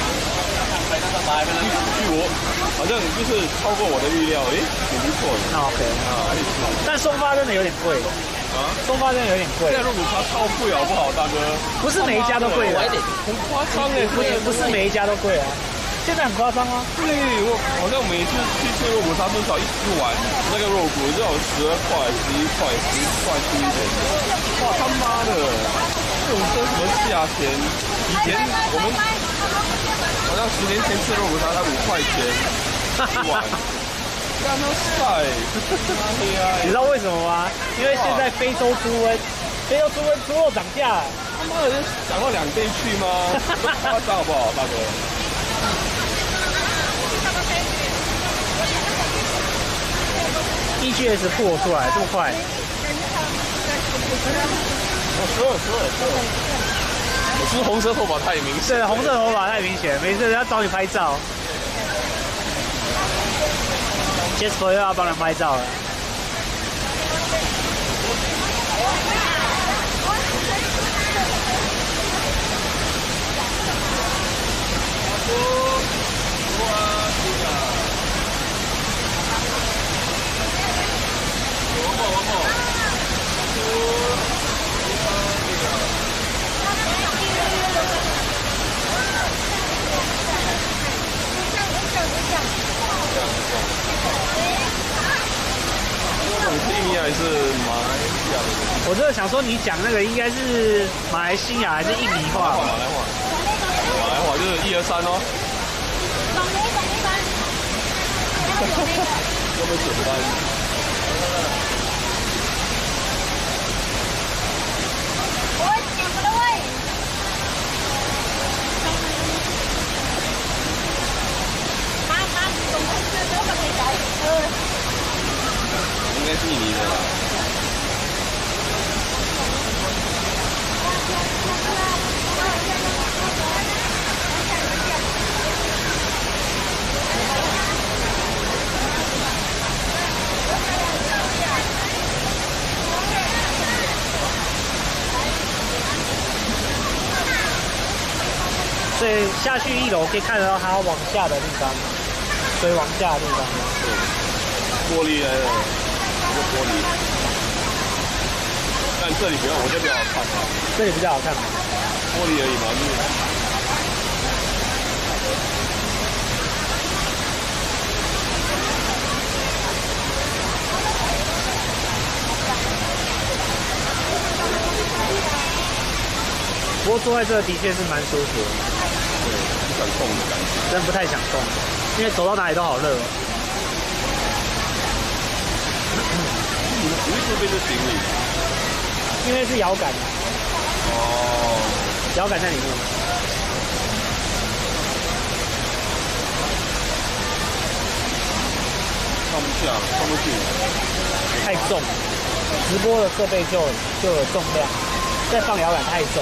据我好像就是超过我的预料，诶，挺不错的。 那 OK 啊，但松发真的有点贵啊，松发真的有点贵。 现在肉骨茶超贵好不好，大哥？ 不是每一家都贵的， 很夸张哎， 不不是每一家都贵啊。现在很夸张啊！ 对，我好像每次去吃肉骨茶，至少一一碗那个肉骨就有十二块、十一块、十一块出一点。哇他妈的，这种这什么价钱？以前我们好像十年前吃肉骨茶才五块钱一碗，干他晒！ 你知道为什么吗？因为现在非洲猪瘟，非洲猪瘟猪肉涨价了。 他妈的，涨到两倍去吗？夸张好不好，大哥？ E G S 破出来这么快？ 我十二十二十二，我是红色头发太明显。 对，红色头发太明显，每次人家找你拍照 ，Jasper 又要帮人拍照了。 是印尼还是马来西亚的？ 我真的想说，你讲那个应该是马来西亚还是印尼话？ 马来话，马来话就是一二三哦。这么简单。应该是印尼的啦。 所以下去一楼可以看得到它往下的地方，水往下的地方。 玻璃来的，一个玻璃。但这里比较，我觉得比较好看啊。 这里比较好看。 玻璃而已嘛，就是。 不过坐在这的确是蛮舒服的。 对，不想动的感觉。 真不太想动，因为走到哪里都好热。 你们不会是背着行李？ 因为是摇杆。 哦。 摇杆在里面。 放不下，放不进。 太重，直播的设备就就有重量，再放摇杆太重。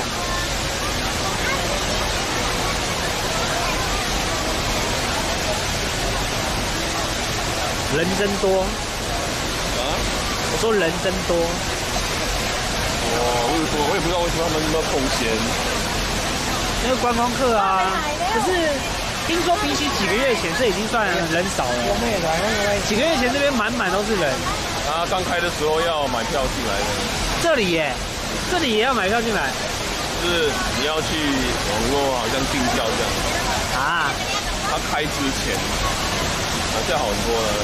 人真多。 啊？ 我说人真多。 哦，为什么？我也不知道为什么他们那么空闲。 那个观光客啊。可是听说比起几个月前，这已经算人少了。几个月前这边满满都是人。 啊，刚开的时候要买票进来的。这里耶，这里也要买票进来。 就是你要去网络好像订票这样。 啊。 他开之前，好像好很多了。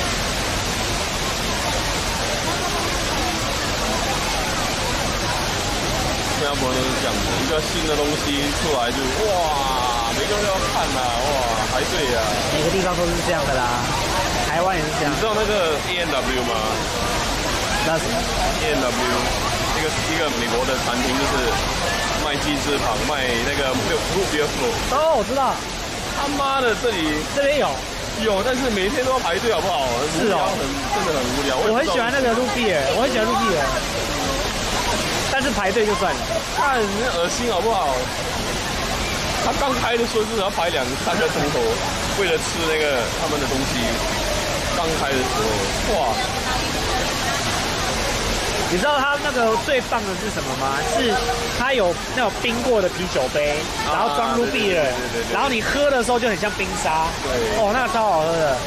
新加坡都是这样子，一个新的东西出来就哇，每个人都要看呐、啊，哇，排队呀、啊。 每个地方都是这样的啦，台湾也是这样。 你知道那个 A and W 吗？ 那什么 ？A and W 一个一个美国的餐厅，就是卖鸡翅膀，卖那个 root beer float。 哦，我知道。 他妈的，这里这边有有，但是每天都要排队，好不好？ 是哦， 很真的很无聊。 我很喜欢那个 root beer， 我很喜欢 root beer。但是排队就算了， 看你恶心好不好？他刚开的时候至少要排两三个钟头，为了吃那个他们的东西。刚开的时候，哇！ 你知道他那个最棒的是什么吗？是他有那种冰过的啤酒杯，然后装入币了，然后你喝的时候就很像冰沙。 对， 哦，那个超好喝的。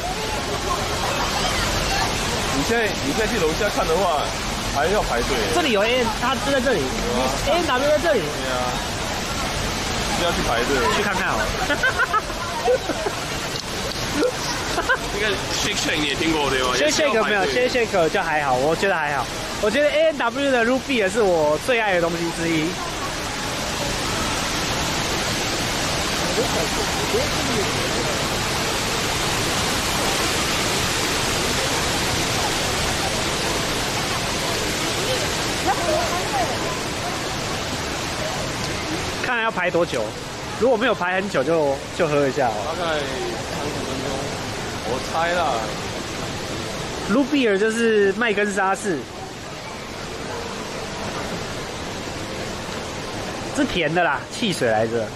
你现在你现在去楼下看的话，还要排队。 这里有 A， 他就在这里 ，A N W 在这里。 对啊，是要去排队， 去看看好了。 那个 shake shake 你也听过对吗 ？shake shake 没有 ，shake shake 就还好，我觉得还好。我觉得 A N W 的 root beer 是我最爱的东西之一。看要排多久，如果没有排很久就就喝一下。 大概三十分钟，我猜啦。 root beer 就是麦根沙士，是甜的啦，汽水来着。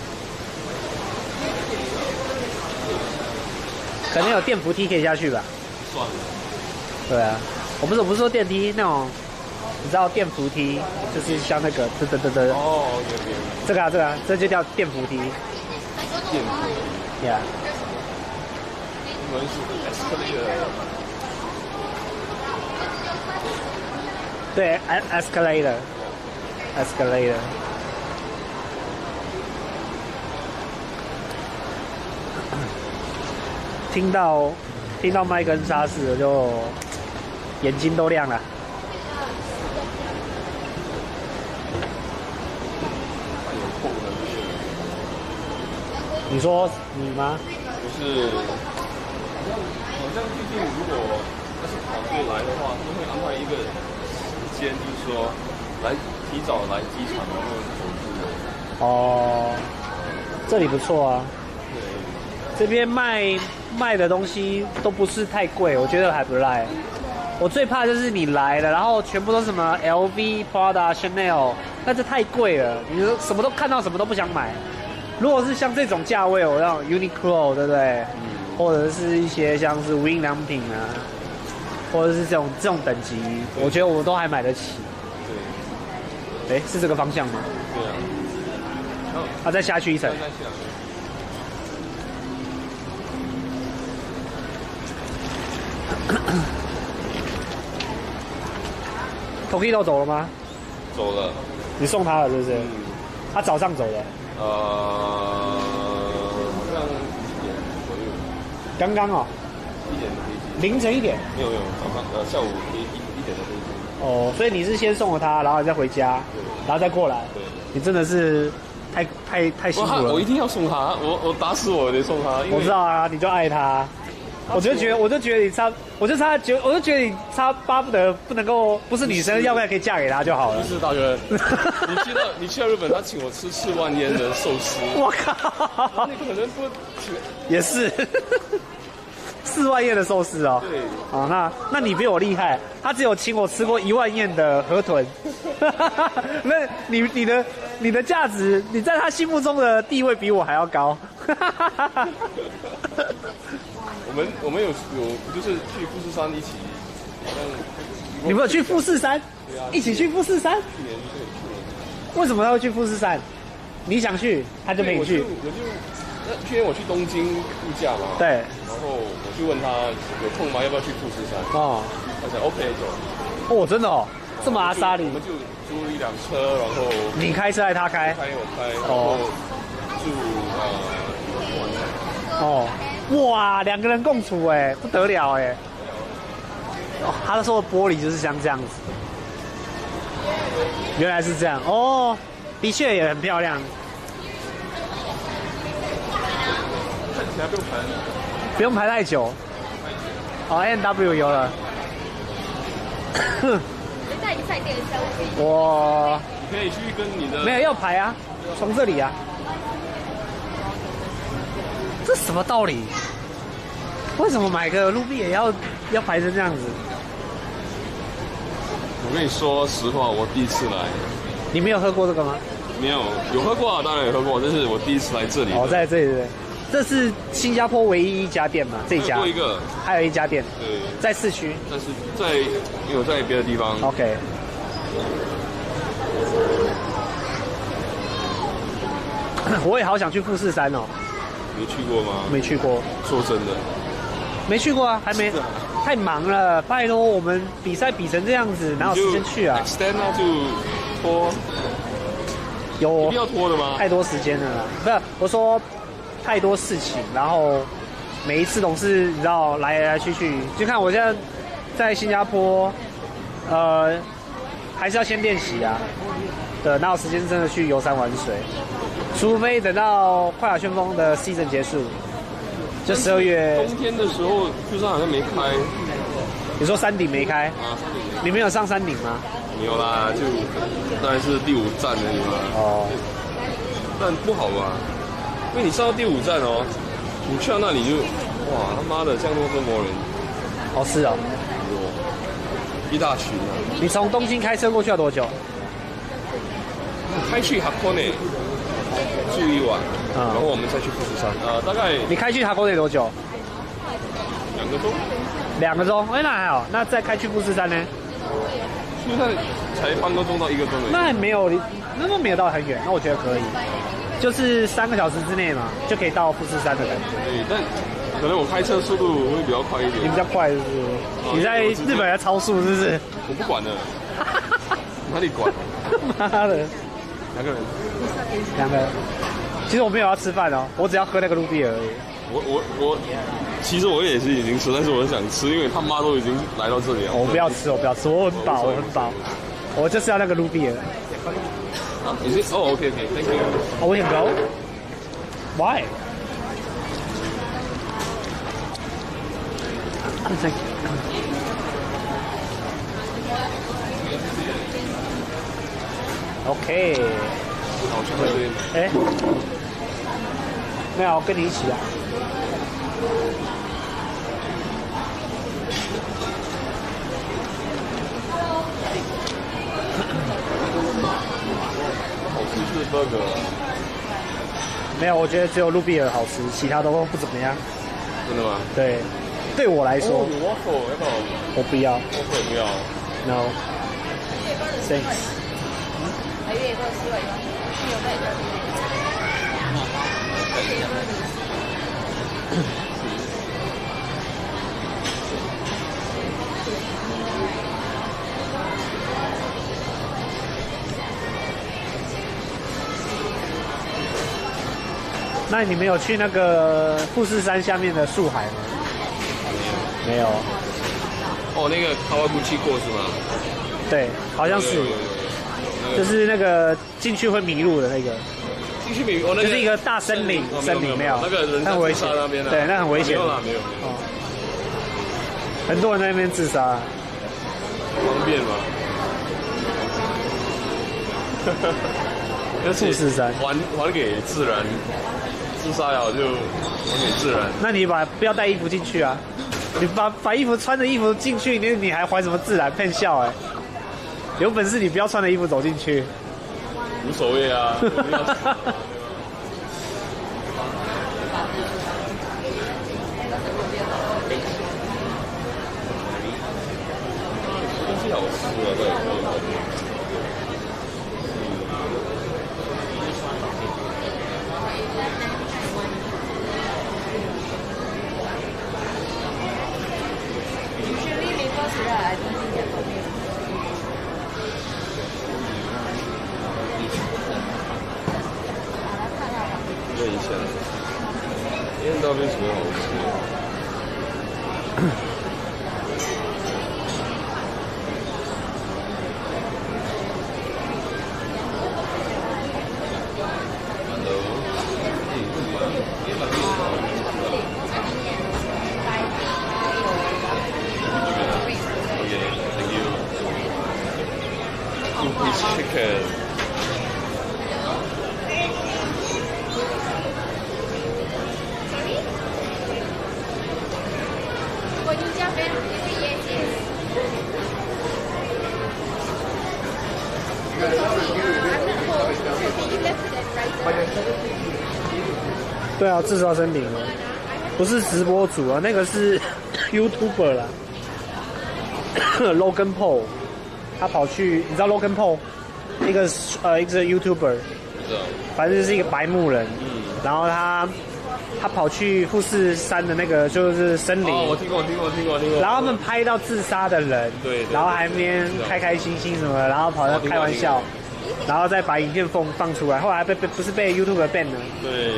可能有电扶梯可以下去吧？ 算了。 对啊，我不是我不是说电梯那种，你知道电扶梯就是像那个嘚嘚嘚嘚。 哦 ，OK OK。 这个啊这个啊，这就叫电扶梯。 电扶梯。 Yeah。 英文是 escalator。 对 ，escalator，escalator。escalator。听到听到麦根沙士，我就眼睛都亮了。你说你吗？ 不是，好像最近如果要是跑队来的话，他们会安排一个时间，就是说来提早来机场，然后走路。 哦，这里不错啊。 对。 这边卖卖的东西都不是太贵，我觉得还不赖。我最怕就是你来了，然后全部都是什么 L V、Prada、Chanel， 那这太贵了，你说什么都看到，什么都不想买。如果是像这种价位，我让 Uniqlo 对不对？嗯。或者是一些像是无印良品啊，或者是这种这种等级，我觉得我都还买得起。对。哎，是这个方向吗？ 对啊。 哦。啊，再下去一层。 再下去。 Tokido 走了吗？ 走了。 你送他了是不是？嗯。他早上走的。 呃，好像一点左右。 刚刚哦。 一点的飞机。 凌晨一点？ 没有没有，早上呃下午一一一点的飞机。 哦，所以你是先送了他，然后你再回家，然后再过来。 对。 你真的是太太太辛苦了。 我一定要送他，我我打死我也得送他。 我知道啊，你就爱他。我就觉得，我就觉得你差，我就差觉，我就觉得你差巴不得不能够，不是女生，要不然可以嫁给他就好了。 不是大哥，你去到你去到日本，他请我吃四万烟的寿司。 我靠！ 你可能不也是四万燕的寿司哦。 对。 啊，那那你比我厉害，他只有请我吃过一万燕的河豚。那你你的你的价值，你在他心目中的地位比我还要高。 我们我们有有就是去富士山一起，好像你们有去富士山？ 对啊， 一起去富士山？ 去年对去年。 为什么他会去富士山？ 你想去，他就陪你去。 我就我就那去年我去东京度假嘛， 对， 然后我就问他有空吗？要不要去富士山？ 哦， 他讲 OK 走。 哦，真的哦，这么阿莎里我，们就租了一辆车，然后你开车还是他开？ 开我开，然哦后住呃哦，哇，两个人共处哎，不得了哎。哦，他说的玻璃就是像这样子，原来是这样哦，的确也很漂亮。 看起来不用排。 不用排太久。哦 ，N W 有了。我可以去跟你的没有要排啊，从这里啊。这什么道理？为什么买个路币也要要排成这样子？ 我跟你说实话，我第一次来， 你没有喝过这个吗？ 没有有喝过啊，当然有喝过，这是我第一次来这里。 哦，在这里对，这是新加坡唯一一家店嘛？这一家。 多一个， 还有一家店。 对。 在市区。 但是在因为我在别的地方。 OK。我也好想去富士山哦。 没去过吗？ 没去过。 说真的。 没去过啊，还没。太忙了，拜托，我们比赛比成这样子，哪有时间去啊 ？Extend 啊，就拖。 有。 一定要拖的吗？ 太多时间了啦，不是，我说太多事情，然后每一次总是你知道来来去去，就看我现在在新加坡，呃，还是要先练习啊，对，哪有时间真的去游山玩水？除非等到快打旋风的 season 结束。就十二月冬天的时候，富士山好像没开。 你说山顶没开？ 啊，山顶没开。 你们有上山顶吗？ 没有啦，就当然是第五站而已嘛。 哦。 但不好吧？因为你上到第五站哦，你去到那里就，哇他妈的，这样多中国人。 哦，是哦。 一大群啊！ 你从东京开车过去要多久？ 开去哈库内住一晚。 嗯、 然后我们再去富士山，呃，大概你开去塔沟得多久？ 两个钟。 两个钟，哎，那还好。那再开去富士山呢？ 富士山才半个钟到一个钟而已。 那还没有，那么没有到很远，那我觉得可以，就是三个小时之内嘛，就可以到富士山的感觉。 对，但可能我开车速度会比较快一点。 你比较快是不是？哦、你在日本要超速是不是？ 我不管了，哪里管？ 妈的， 两个人。 两个人。其实我没有要吃饭哦，我只要喝那个路币而已。 我我我，其实我也是已经吃，但是我想吃，因为他妈都已经来到这里了。 我不要吃，我不要吃，我很饱，我很饱，我就是要那个路币了。 啊，已经哦 ，OK OK，Thank you。 哦，我想 go。Why？ OK。 好，我去这边。 哎，没有，我跟你一起啊。 好吃是 burger。 没有，我觉得只有路比尔好吃，其他都不怎么样。 真的吗？ 对，对我来说。 哦，有 waffle 要不要？ 我不要。 waffle 不要。 No。Thanks。那你们有去那个富士山下面的树海吗？没有。 哦，那个卡瓦古奇过是吗？ 对，好像是。就是那个进去会迷路的那个。 进去迷路，哦，那个就是一个大森林，森林没有。 那个人很危险那边的。 对，那很危险。 没有啦，没有。 哦。很多人在那边自杀。 方便吗？ 富士山还还给自然，自杀了就还给自然。 那你把不要带衣服进去啊！你把把衣服穿着衣服进去，你你还还什么自然？骗笑哎！有本事你不要穿着衣服走进去。 无所谓啊。东西好吃啊，对。 跟以前 A and W 什么好吃？Chicken. Would you jump in? Yes, yes. 对啊，自杀声明哦，不是直播主啊，那个是 YouTuber 啦，Logan Paul， 他跑去，你知道 Logan Paul， 一个呃一个 YouTuber， 反正就是一个白目人，嗯，然后他他跑去富士山的那个就是森林， 哦，我听过，听过，听过，听过。 然后他们拍到自杀的人， 对， 然后还那边开开心心什么的，然后跑到开玩笑，然后再把影片放放出来，后来被被不是被 YouTuber ban 了， 对。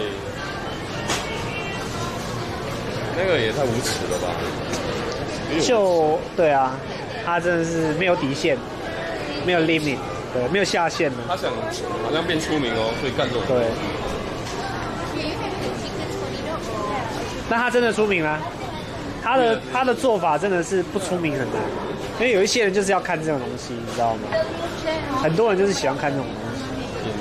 那个也太无耻了吧！ 就对啊，他真的是没有底线，没有 limit， 对，没有下限的。 他想好像变出名哦，所以干这种。 对。那他真的出名了，他的他的做法真的是不出名很难，因为有一些人就是要看这种东西，你知道吗？很多人就是喜欢看这种东西。 变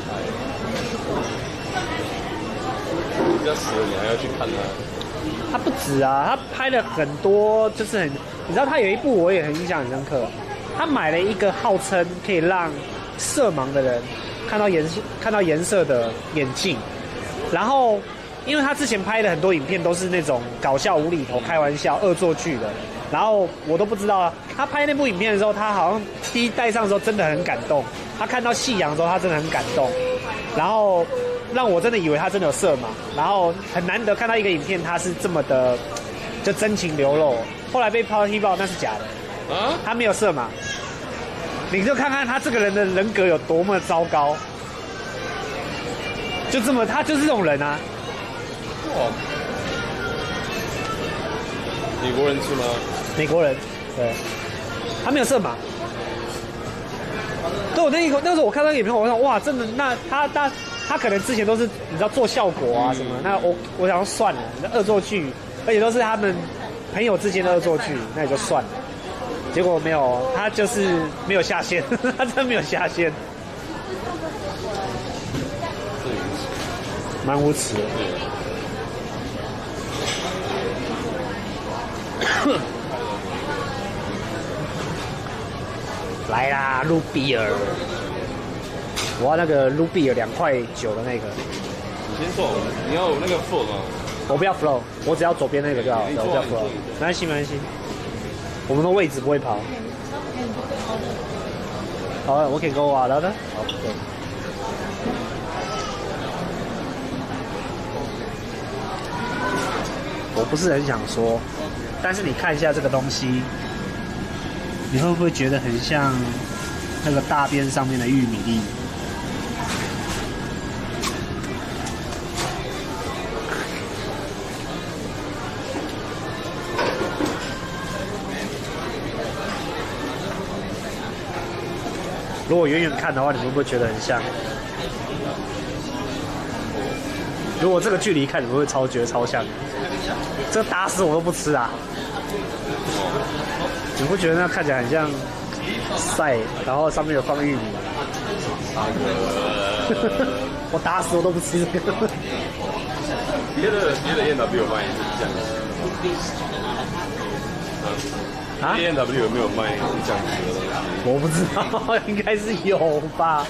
态！人家死了，你还要去看他？ 他不止啊，他拍了很多，就是很，你知道他有一部我也很印象很深刻，他买了一个号称可以让色盲的人看到颜看到颜色的眼镜，然后因为他之前拍的很多影片都是那种搞笑无厘头、开玩笑、恶作剧的，然后我都不知道他拍那部影片的时候，他好像第一戴上的时候真的很感动，他看到夕阳的时候他真的很感动，然后。让我真的以为他真的有色盲，然后很难得看到一个影片，他是这么的就真情流露。后来被抛踢爆，那是假的啊，他没有色盲。你就看看他这个人的人格有多么糟糕，就这么他就是这种人啊。哇， 美国人是吗？ 美国人，对，他没有色盲。对，我那一口那时候我看到影片，我想哇，真的，那他他。他可能之前都是你知道做效果啊什么，那我我想算了，那恶作剧，而且都是他们朋友之间的恶作剧，那也就算了。结果没有，他就是没有下线，他真的没有下线，蛮无耻的。来啦，路比尔。我要那个卢比有两块九的那个。 你先做，你要那个 flow 吗？ 我不要 flow， 我只要左边那个就好。我不要 flow， 没关系没关系。我们的位置不会跑。好，我可以 go 啊，然后呢？好，对。我不是很想说，但是你看一下这个东西，你会不会觉得很像那个大便上面的玉米粒？如果远远看的话，你们会不会觉得很像？如果这个距离看，你们会超觉得超像。这打死我都不吃啊！你不觉得那看起来很像晒，然后上面有放玉米？我打死我都不吃这个。 别的别的 A and W 卖是这样子。啊 ？A and W 有没有卖这样子的东西？ 我不知道，应该是有吧。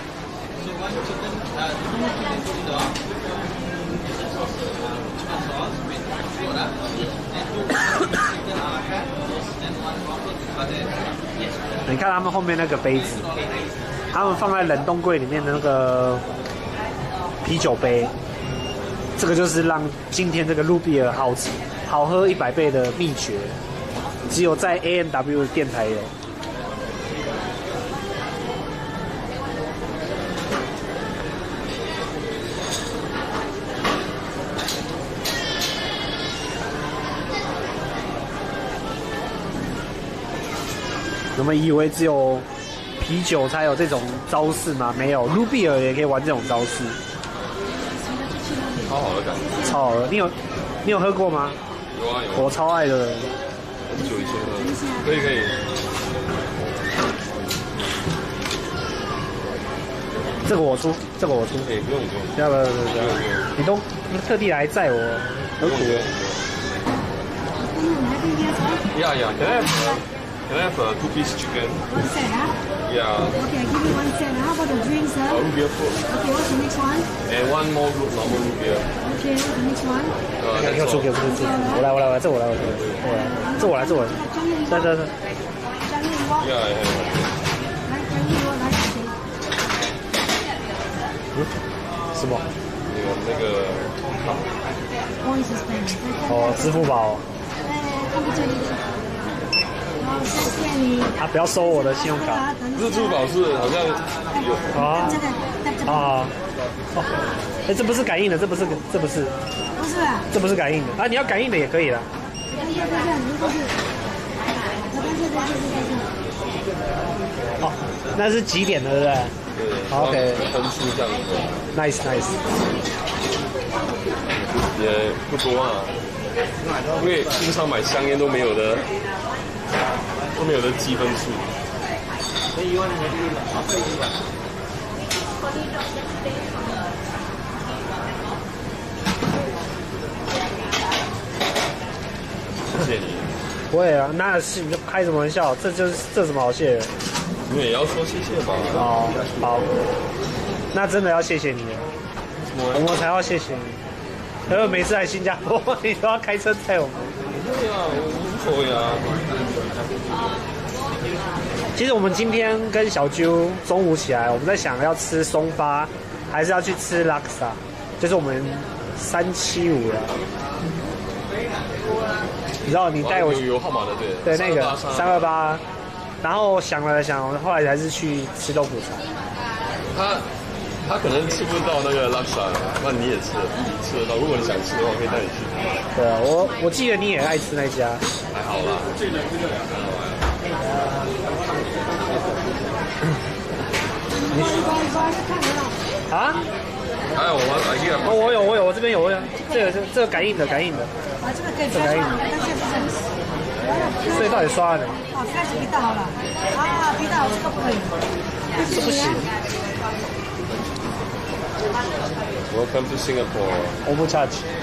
你看他们后面那个杯子，他们放在冷冻柜里面的那个啤酒杯，这个就是让今天这个路比尔好吃好喝一百倍的秘诀，只有在 A and W 的店才有。 们以为只有啤酒才有这种招式吗？没有，路比尔也可以玩这种招式。 超好的感觉。 超好喝，你有你有喝过吗？ 有啊有。 我超爱的。 很久以前喝。可以可以。 这个我出，这个我出。 哎，不用不用。 不要不要不要不要，你都特地来载我，很苦。 Yeah yeah. Can I have can I have a two piece chicken? One set, huh? Yeah. Okay, give me one set. How about the drinks, A huh? root beer float. Okay, what's the next one? And one more root normal root beer. Okay, what's the next one? Uh, 你要 that's 出给 all. 我出出，我来我来我来，这我来我来我来，这我来这我来，这这这， 张丽窝， Yeah, yeah. 来张丽窝，来谁？ 嗯，什么？ 那个那个。 不好意思，Spend。 哦，支付宝。 哎，看不见你。好，谢谢你。 啊，不要收我的信用卡。 不是支付宝，是好像有啊这个，这个。 啊。哦，哎，这不是感应的，这不是，这不是。 不是啊。 这不是感应的啊！你要感应的也可以啦。 等一下，等一下，如果是，我看这个就是这个。 哦，那是几点的，对不对？ 对 OK 分数这样子。 Nice nice。 也不多啊，因为经常买香烟都没有的，都没有的积分数。谢谢你。 不会啊，那是你就开什么玩笑？这就是这什么好谢的？ 你也要说谢谢吧。 哦，好，那真的要谢谢你了，我们才要谢谢你。因为每次来新加坡，你都要开车载我们。 对啊，无所谓啊。 其实我们今天跟小啾中午起来，我们在想要吃松发，还是要去吃拉克萨，就是我们三七五了。你知道你带我有有号码的对。 对那个三二八，然后想了想，后来还是去吃豆腐茶。 他他可能吃不到那个拉萨，那你也吃吃得到。如果你想吃的话，可以带你去。 对啊，我我记得你也爱吃那家。 还好啦。 啊？ 还有我们 IKEA 哦，我有我有，我这边有我有，这个是这个感应的感应的。 啊，这个可以刷刷，但是不是。 所以到底刷了没？ 哦，开始皮蛋好了。啊，皮蛋这个不可以。 这不行。 Welcome to Singapore. 我不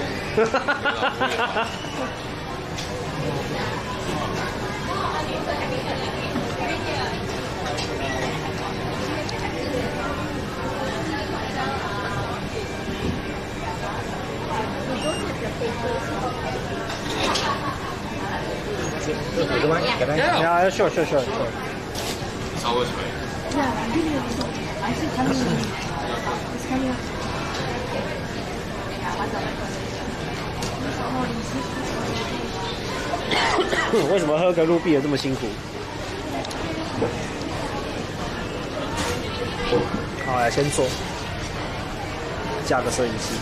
charge。Yeah, sure, sure, sure, sure. Sour spray. Yeah, video. I see coming. It's coming up. 为什么喝个路比尔这么辛苦？好，来先做，架个摄影机。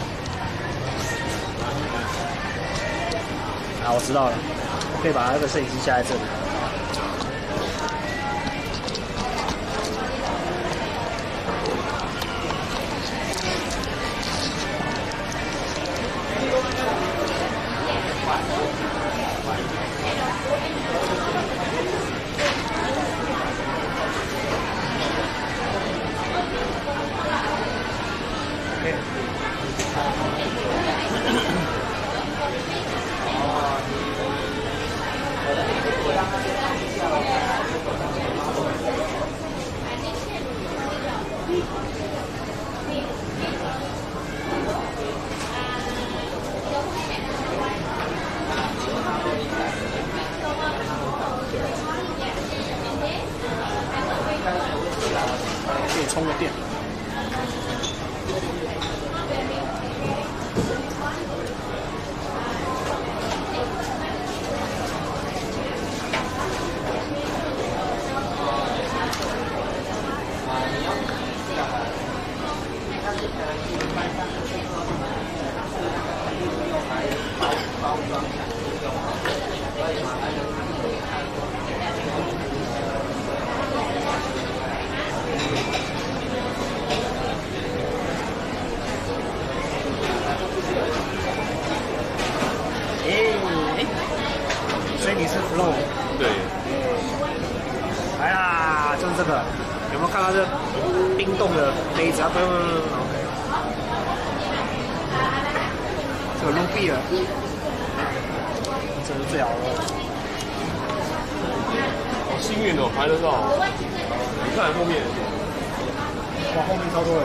啊，我知道了，可以把那个摄影机架在这里。可以充个电。 冰冻的杯子啊，不不不不 ，OK。这个 Ruby 了，这是最好喝的。 好幸运哦，排得到。你看后面， 哇，后面超多人。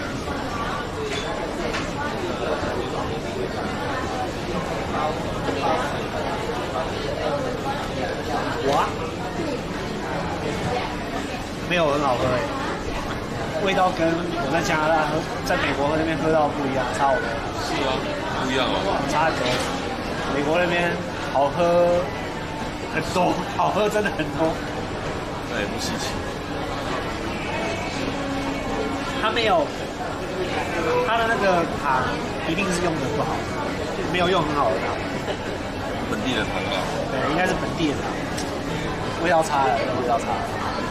哇，没有很好喝哎，味道跟我在加拿大喝，在美国那边喝到不一样，差好多。 是啊，不一样啊， 差很多。美国那边好喝很多，好喝真的很多。 那也不稀奇。 它没有，它的那个糖一定是用的不好，没有用很好的糖。 本地的糖啊。 对，应该是本地的糖，味道差了，味道差了。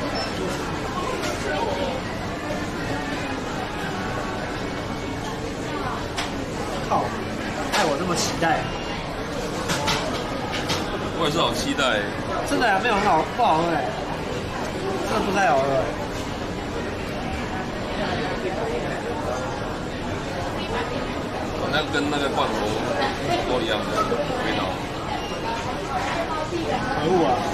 靠，害我这么期待。 我也是好期待。 真的呀、啊，没有很好，不好喝哎，真的不太好喝。 好像跟那个罐头都一样的味道。 可恶啊！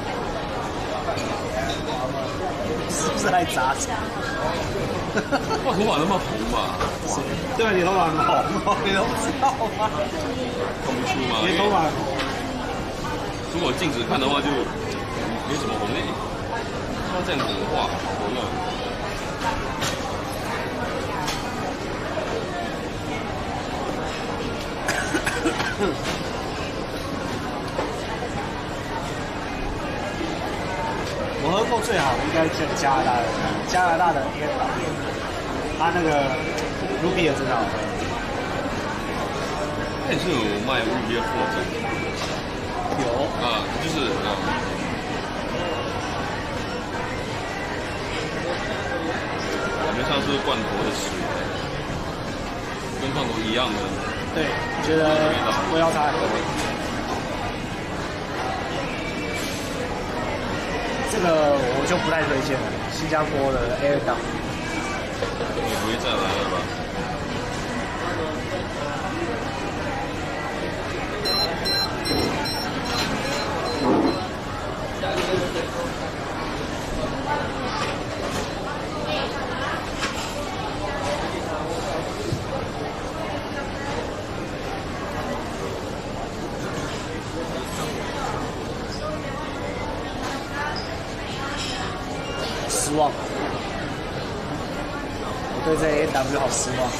是不是来砸钱？ 哇，头发那么红嘛？ 对啊，你头发很红哦，你都不知道吗？ 看不出吗？ 你头发很红。 如果镜子看的话，就没什么红诶。它这样子，哇，好红啊！ 我喝过最好的应该是加拿大的，加拿大的 A 岛，它那个 Ruby 也真的好喝。 它也是有卖 Ruby 的果汁。 有啊，就是啊。感觉像是罐头的水，跟罐头一样的。 对，我觉得味道差很多。这个我就不太推荐了，新加坡的 Air 档。 你不会再来了吧？ 失望，我对这 A W 好失望。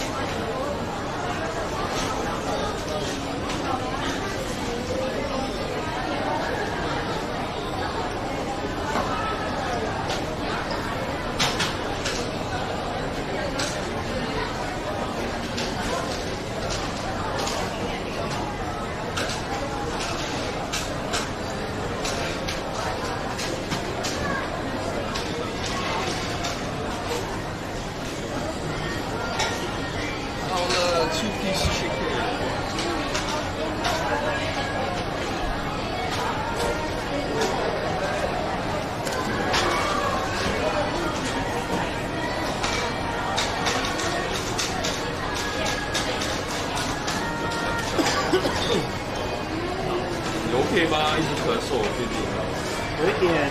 你 OK 吗？一直咳嗽，最近有一点，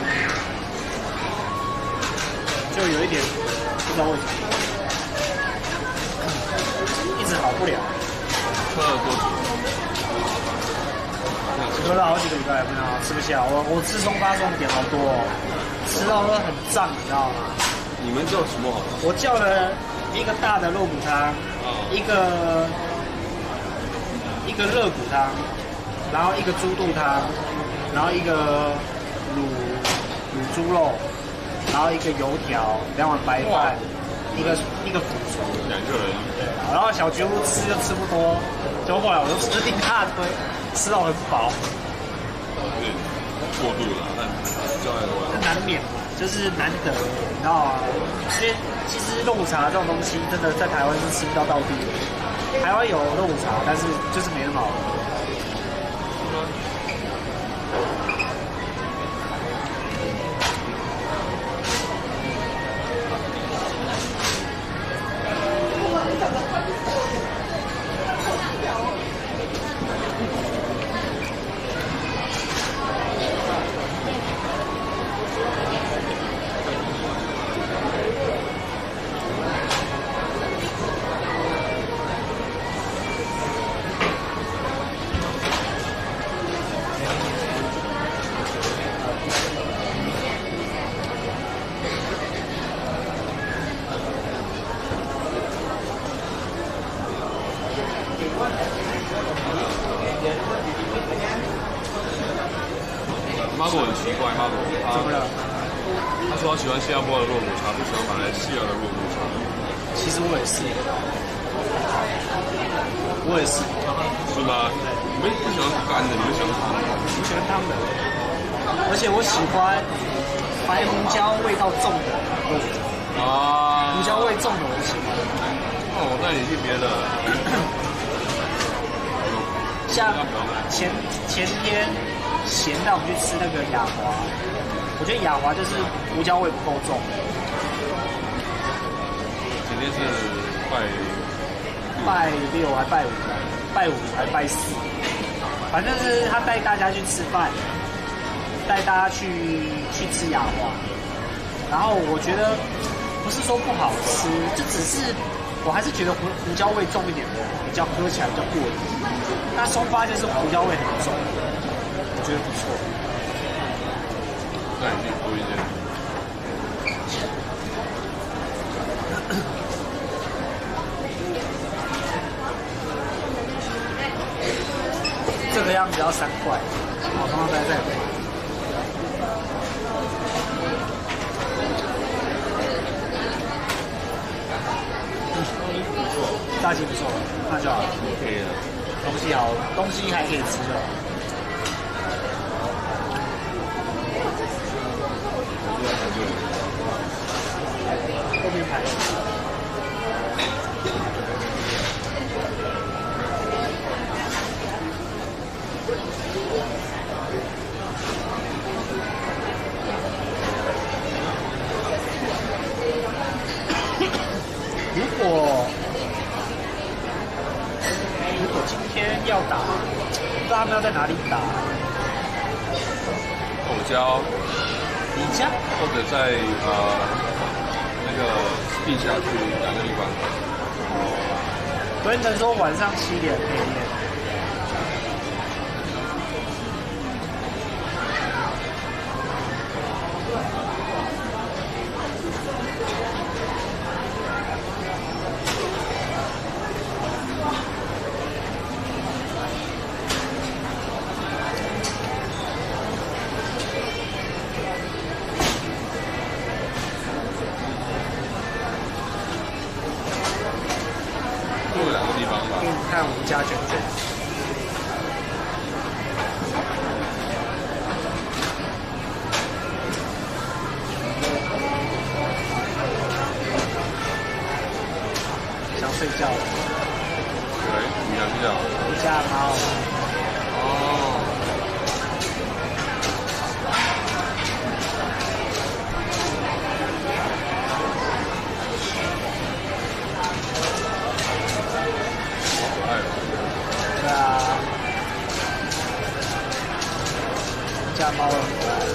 就有一点不知道为什么，一直好不了。 喝了多久？ 喝了好几个礼拜，没有吃不下。我我吃松发松点好多哦，吃到都很胀，你知道吗？ 你们叫什么？ 我叫了一个大的肉骨汤，一个一个热骨汤，然后一个猪肚汤，然后一个卤卤猪肉，然后一个油条，两碗白饭，一个一个腐竹。 两个人。 对，然后小菊屋吃就吃不多，就后来我就吃一大堆，吃到很饱。 有点过度了，但叫来的话， 难免嘛，就是难得，你知道吗？因为其实肉骨茶这种东西，真的在台湾是吃不到道地的。台湾有肉骨茶，但是就是没那么好喝。 奇怪，他他怎么了？ 他说他喜欢新加坡的肉骨茶，不喜欢马来西亚的肉骨茶。 其实我也是，我也是。 是吗？你们不喜欢干的，你们喜欢汤的？ 我喜欢汤的，而且我喜欢白胡椒味道重的肉骨茶。 啊， 胡椒味重的我喜欢。 哦，那你去别的。 像前前天咸带我们去吃那个雅华，我觉得雅华就是胡椒味不够重。 今天是拜拜六还拜五啊？拜五还拜四？反正是他带大家去吃饭，带大家去去吃雅华。然后我觉得不是说不好吃，就只是我还是觉得胡胡椒味重一点的比较喝起来比较过瘾。那松发就是胡椒味很重，我觉得不错。 那你去多一点。 这个样子要三块，我刚刚在这里。炸鸡不错，那就好， 可以了。 东西好，东西还可以吃就好。后面排。如果如果今天要打，不知道他们要在哪里打。 我家， 你家？ 或者在呃那个地下区哪个地方？ 昨天能说晚上七点可以练。给你看我们家卷卷。想睡觉了。 对，你想睡觉？ 我家猫。 哦。 对啊，家猫很可爱。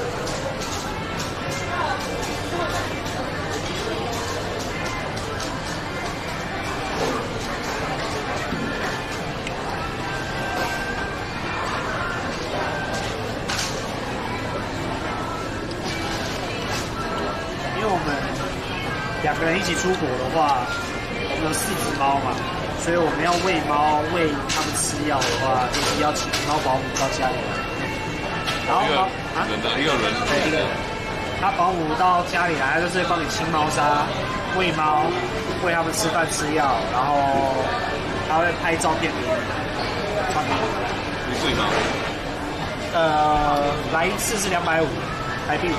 因为我们两个人一起出国的话，我们有四只猫嘛。所以我们要喂猫，喂它们吃药的话，就是要请猫保姆到家里来。然后猫啊， 人的一个人， 对一个人，他保姆到家里来，就是帮你清猫砂、喂猫、喂它们吃饭吃药，然后他会拍照片给你，放给你。 你自己吗？ 呃，来一次是两百五台币，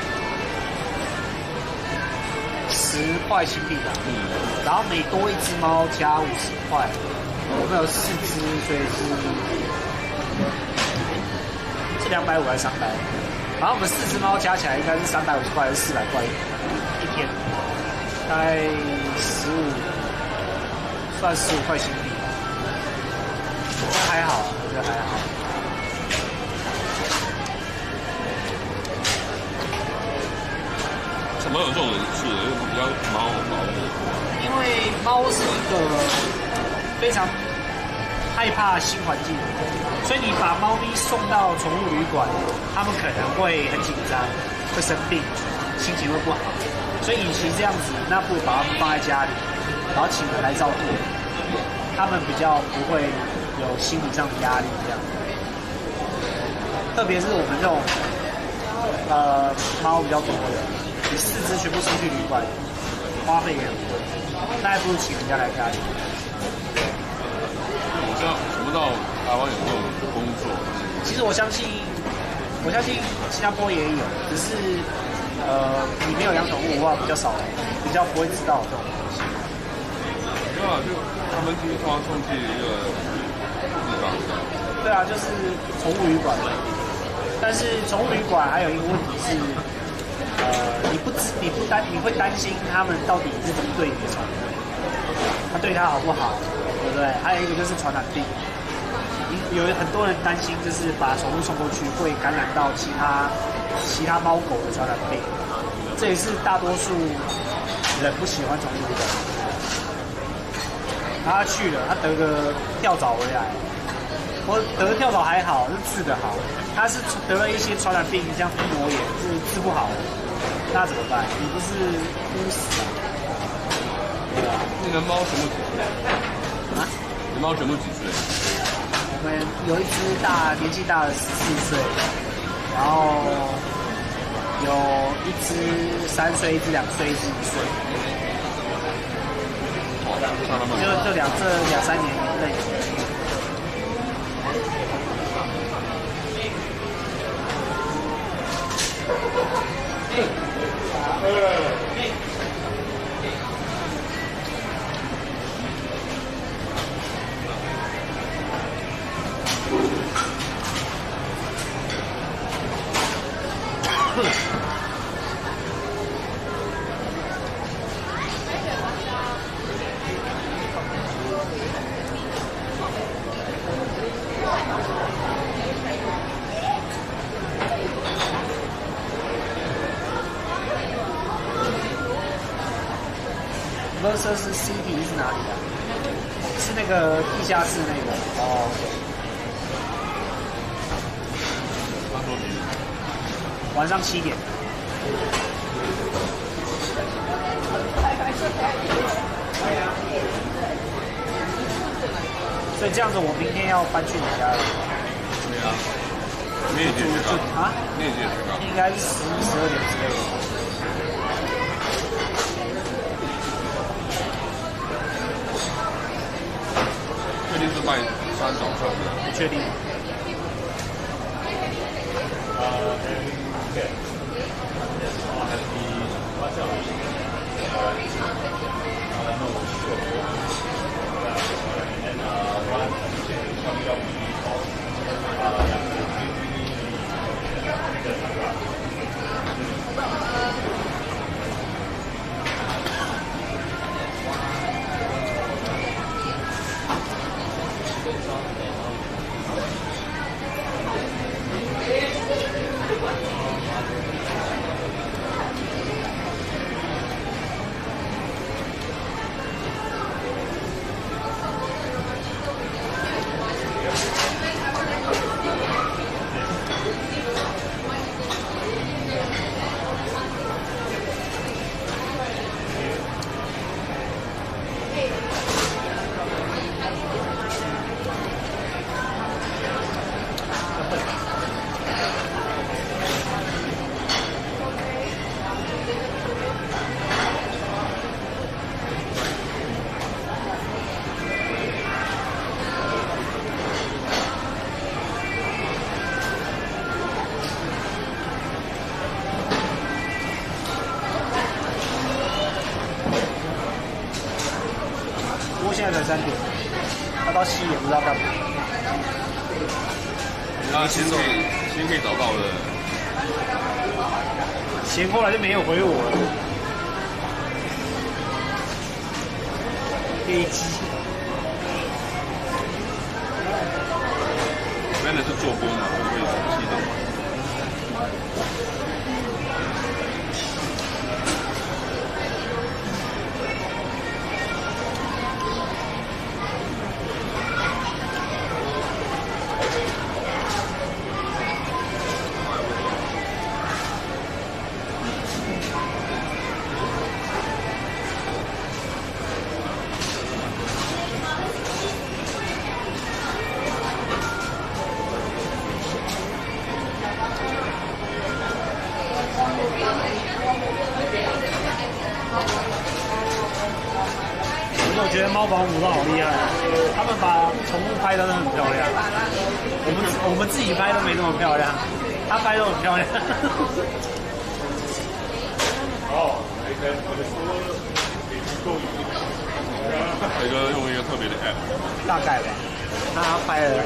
十块新币吧。 嗯。 然后每多一只猫加五十块，我们有四只，所以是是两百五还是三百？然后我们四只猫加起来应该是三百五十块还是四百块一天，大概十五，算十五块新币，我觉得还好，我觉得还好。 怎么有这种人士？又比较猫保姆。 因为猫是一个非常害怕新环境，所以你把猫咪送到宠物旅馆，它们可能会很紧张，会生病，心情会不好。所以与其这样子，那不如把它们放在家里，然后请人来照顾，它们比较不会有心理上的压力。这样，特别是我们这种呃猫比较多的，你四只全部送去旅馆，花费也很贵，那还不如请人家来家里。 我知道，想不到台湾有这种工作。 其实我相信，我相信新加坡也有，只是呃，你没有养宠物的话，比较少，比较不会知道这种东西。 对啊，就他们就是花送去一个地方。 对啊，就是宠物旅馆。但是宠物旅馆还有一个问题是，呃，你不知你不担你会担心他们到底是怎么对你的宠物，他对它好不好，对不对？还有一个就是传染病，有很多人担心就是把宠物送过去会感染到其他其他猫狗的传染病，这也是大多数人不喜欢宠物的。他去了，他得个跳蚤回来。我得跳蚤还好，是治得好。他是得了一些传染病，像腹膜炎，是治不好的。那怎么办？你不是哭死啊？对啊。 你的猫全部几岁？ 啊？ 你的猫全部几岁？ 我们有一只大，年纪大了十四岁，然后有一只三岁，一只两岁，一只一岁。就这两这两三年内。Versus City 是哪里啊？是那个地下室那个哦。晚上七点。所以这样子，我明天要搬去你家了。 对啊。你也去就啊？ 你也去啊？ 应该是十一、十二点之类的。 确定是拜三早上的？ 不确定。现在才三点，要到七也不知道干嘛。 那先可以先可以找到的， 钱后来就没有回我了。飞机， 原来是做工嘛，会被气到。 觉得猫保姆都好厉害，他们把宠物拍的都很漂亮。我们我们自己拍都没那么漂亮，他拍都很漂亮。 哦，一个用一个特别的 app， 大概吧，那他拍了。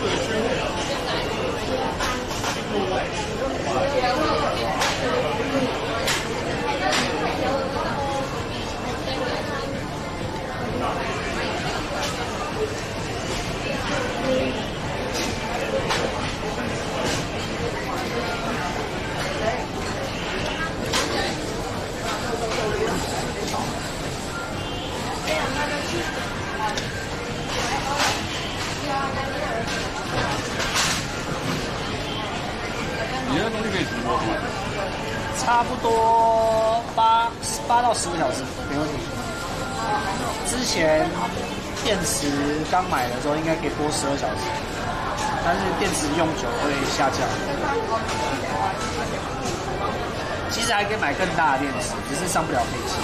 你那东西可以直播吗？ 差不多八八到十个小时，没问题。之前电池刚买的时候应该可以播十二小时，但是电池用久会下降。其实还可以买更大的电池，只是上不了飞机。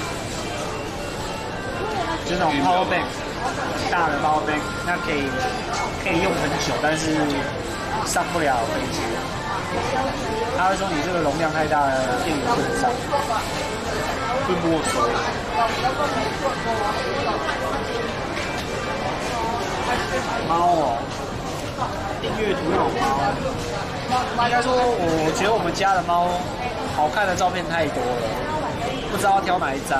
就那种 power bank， 大的 power bank， 那可以可以用很久，但是上不了飞机。他会说你这个容量太大了，电源不能上，会没收。猫哦，订阅图有猫。应该说，我觉得我们家的猫好看的照片太多了，不知道要挑哪一张。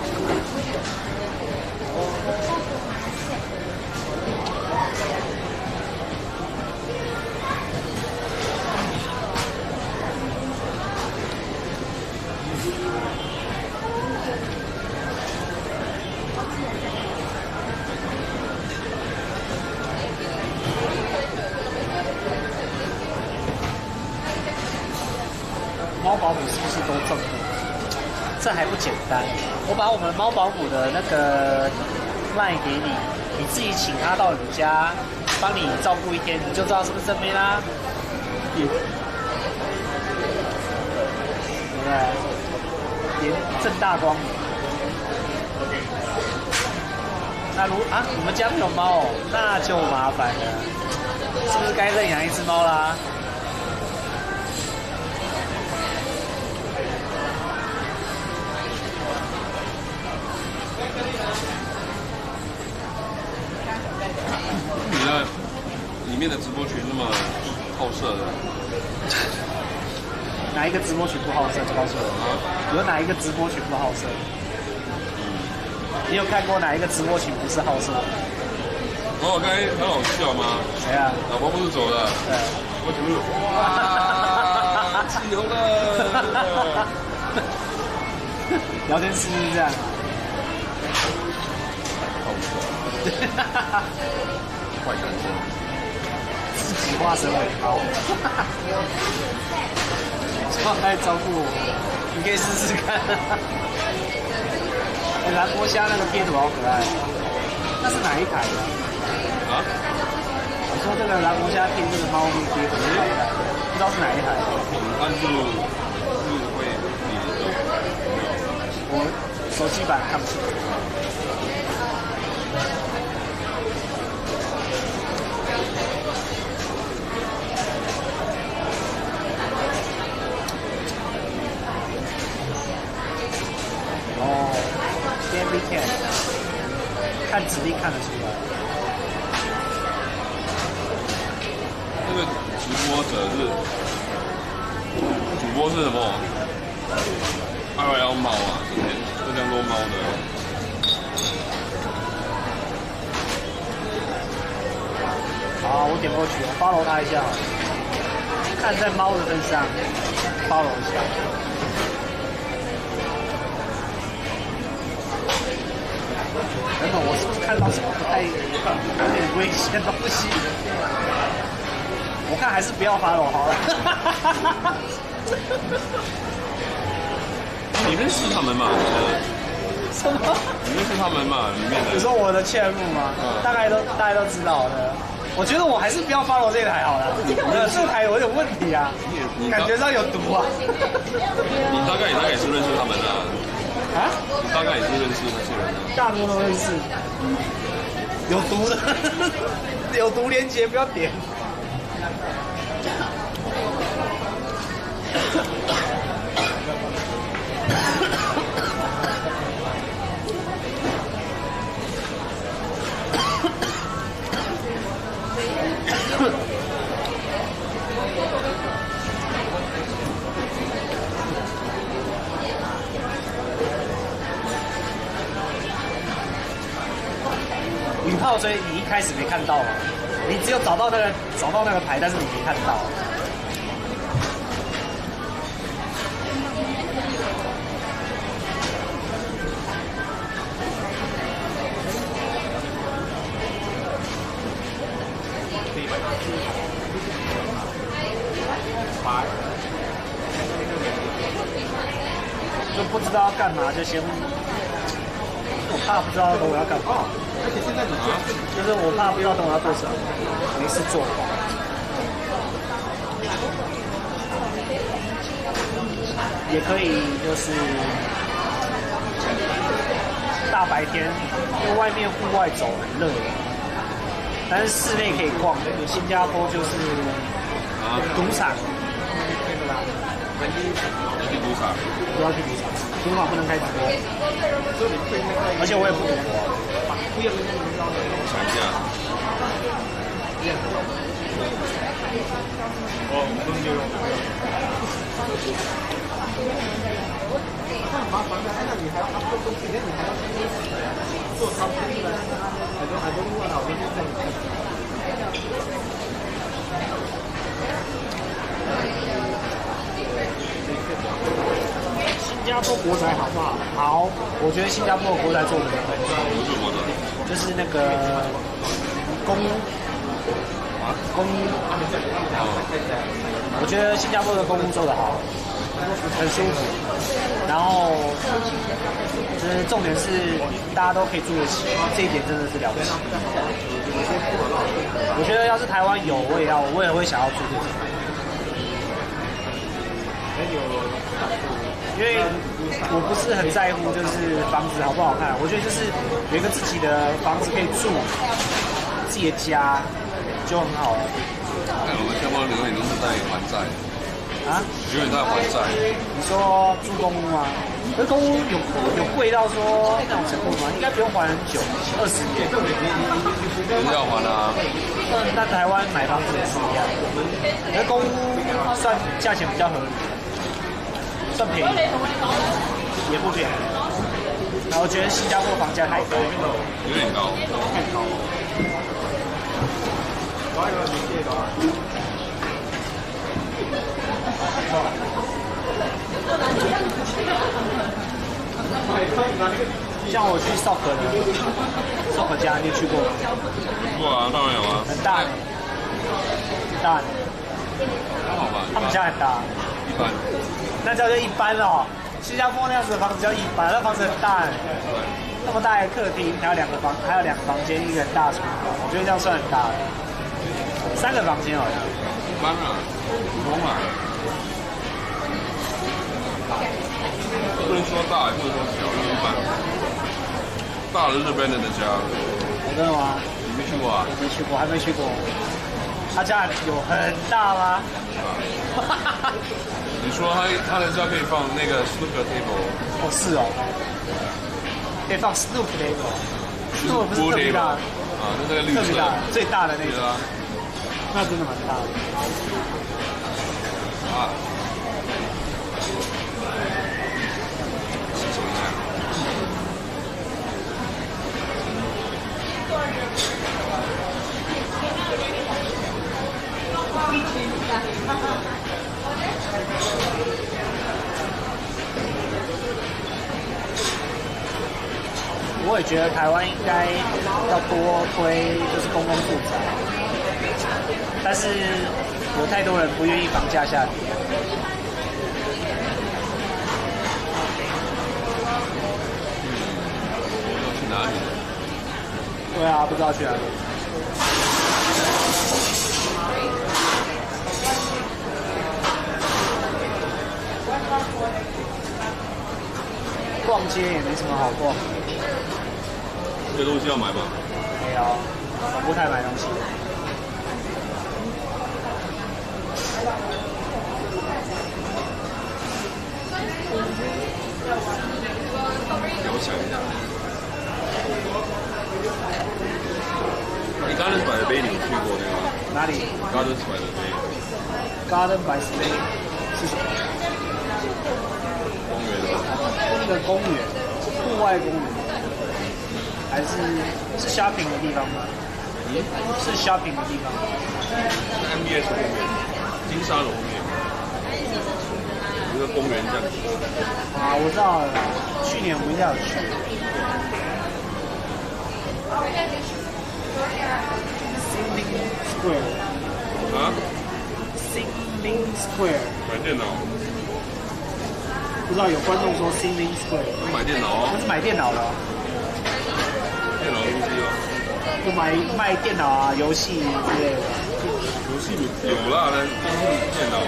猫保姆是不是都中了？这还不简单，我把我们猫保姆的那个 line 给你，你自己请他到你家，帮你照顾一天，你就知道是不是正妹啦。对不对？连正大光明。那如啊，你们家没有猫哦，那就麻烦了，是不是该认养一只猫啦？ 你的里面的直播群那么好色的， 哪一个直播群不好色？就告诉我，有哪一个直播群不好色？你有看过哪一个直播群不是好色？ 哦，刚才很好笑吗？ 谁啊？ 老婆不是走了？ 对。 我怎么有？哇，自由了！ 聊天室是这样。 坏男生， 自己化身为猫，超爱照顾我，你可以试试看。哎，蓝博虾那个贴图好可爱，那是哪一台的？ 啊？ 我说这个蓝博虾贴这个猫咪贴图是哪一台？不知道是哪一台。 按住是会你我手机版看不清。哦 ，D M V Cam， 看指令看得出来。 那个直播者是主播是什么？二幺猫啊，今天这样多猫的。 好，我点过去，我 follow 他一下，看在猫的份上 follow 一下。等等，我是不是看到什么不太有点危险的东西？我看还是不要 follow 好了。 你认识他们吗？ 什么？ 你认识他们吗？里面的？ 你说我的切入吗？嗯、大概都大家都知道的。我觉得我还是不要 follow 这台好了，呃，这台有点问题啊，感觉上有毒啊。 你大概也大概也是认识他们的、啊。 啊？ 大概也是认识那些人。 大多都认识。有毒的，有毒连结不要点。雨炮，所以你一开始没看到嘛？你只有找到那个找到那个牌，但是你没看到。就不知道要干嘛，就先。我怕不知道等我要干嘛。而且现在你就是我怕不知道等我要做什么，没事做。也可以就是大白天，因为外面户外走很热，但是室内可以逛。新加坡就是赌场， 去赌场， 不要去赌场，赌场不能开直播，而且我也不赌博。 想一下。哦，我们就很麻烦的，那你还要做东西，那你还要做操作，很多很多路啊，我们就在你看。新加坡国宅好不好？好，我觉得新加坡的国宅做的很好，就是那个公公屋，我觉得新加坡的公屋做的好，很舒服。然后，就是重点是大家都可以住得起，这一点真的是了不起。我觉得要是台湾有，我也要，我也会想要住这种。因为我不是很在乎，就是房子好不好看，我觉得就是有一个自己的房子可以住，自己的家就很好了。 看我们新加坡永远都是在还债。 啊？ 永远在还债。 你说住公屋吗？可是公屋有有贵到说那种程度吗？应该不用还很久，二十年。 也是要还啊。 嗯，那台湾买房子也是一样。可是公屋算价钱比较合理，算便宜，也不便宜。然后我觉得新加坡房价太高， 有点高， 太高了。像我去 Sock 的 Sock 家，你去过吗？ 过啊，当然有啊。 很大，很大。 还好吧。 他们家很大。 一般。 那叫做一般哦。新加坡那样子的房子叫一般，那房子很大，那么大一个客厅，还有两个房，还有两个房间，一个很大的厨房，我觉得这样算很大了。三个房间好像。 一般啊，普通啊。不能说大，也不能说小，就是一般。大的是 Brandon 的家。 真的吗？ 你没去过啊？ 没去过，还没去过。他家有很大吗？ 你说他他的家可以放那个 snooker table？ 哦，是哦，可以放 snooker table。snooker 不是特别大啊，就那个绿色， 特别大，最大的那个。 啊， 那真的蛮大的。 啊。 我也觉得台湾应该要多推就是公共住宅，但是有太多人不愿意房价下跌。 要去哪里？ 对啊，不知道去哪里。 逛街也没什么好逛。 这东西要买吗？ 没有，我不太买东西。 给我想一下。你 Gardens by the Bay 你有去过那个吗？ 哪里 ？Gardens by the Bay。 Garden by the Bay 是什么？ 公园吗？ 一个公园，户外公园，还是是 shopping 的地方吗？ 嗯， 是 shopping 的地方。 是 M B S 后面，金沙楼后面，有一个公园这样子。 啊，我知道了，去年我们应该有去。Singling Square 啊 Singling Square 买电脑， 不知道有观众说 Singling Square， 要买电脑哦那，是买电脑的哦， 电脑东西哦， 就买卖电脑啊、游戏之类的。 游戏有啦，但是电脑。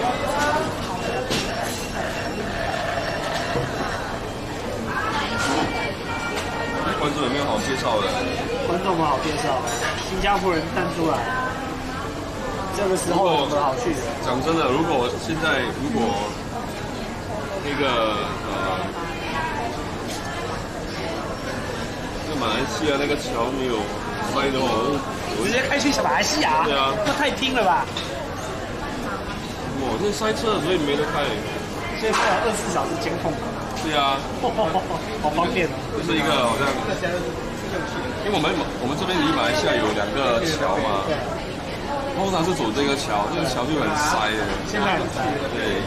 观众有没有好介绍的？ 观众们好介绍，新加坡人站出来，这个时候有什么好去的？ 讲真的，如果现在如果那个呃，那马来西亚那个桥没有塞的话，我直接开去马来西亚？ 对啊， 那太拼了吧！ 我这塞车，所以没得开。 所以是有二十四小时监控的。 对啊， 好方便哦。 这是一个好像，因为我们我们这边离马来西亚有两个桥嘛， 对， 通常是走这个桥，这个桥就很塞的。 现在很塞。 对，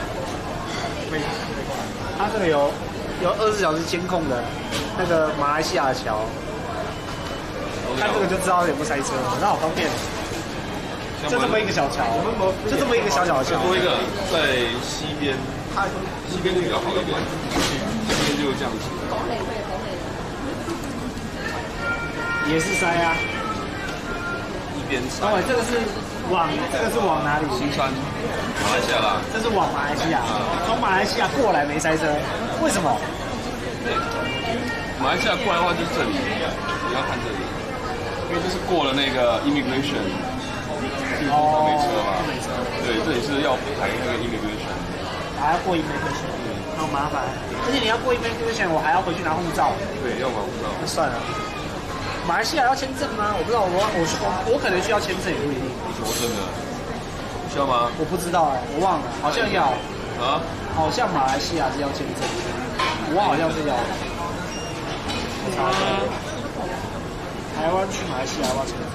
它这个有有二十四小时监控的那个马来西亚的桥，看这个就知道有没有塞车，那好方便。就这么一个小桥，就这么一个小小的桥。 多一个在西边，西边就比较好一点，西边就这样子。 也是塞啊， 一边塞。 等会这个是往这个是往哪里？ 新山，马来西亚啦。 这是往马来西亚，从马来西亚过来没塞车，为什么？ 对，马来西亚过来的话就是这里，你要看这里，因为这是过了那个 immigration。 哦， 没车吧？ 没车。 对，这里是要排那个 immigration， 还要过 immigration， 好麻烦。而且你要过 immigration， 我还要回去拿护照。 对，要拿护照。 那算了。马来西亚要签证吗？我不知道，我我我我可能需要签证也不一定。 说真的，需要吗？ 我不知道哎、我忘了，好像要。 啊？ 好像马来西亚是要签证，我好像是要。我查一下。台湾去马来西亚要签证。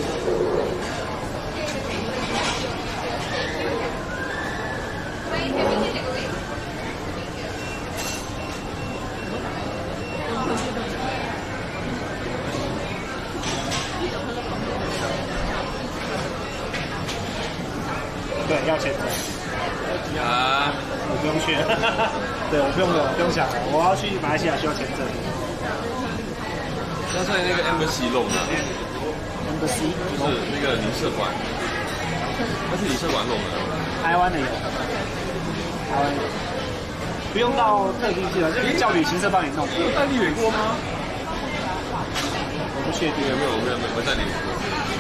对，要签证。 啊？ 我不用去。对，我不用了，不用想了。我要去马来西亚需要签证。 要在那个 embassy 弄的。 embassy 就是那个领事馆，那是领事馆弄的。 台湾的有，台湾有，不用到特地去了，就是叫旅行社帮你弄。 有带立委过吗？ 我不确定。 有没有？没有没有没有带立委过。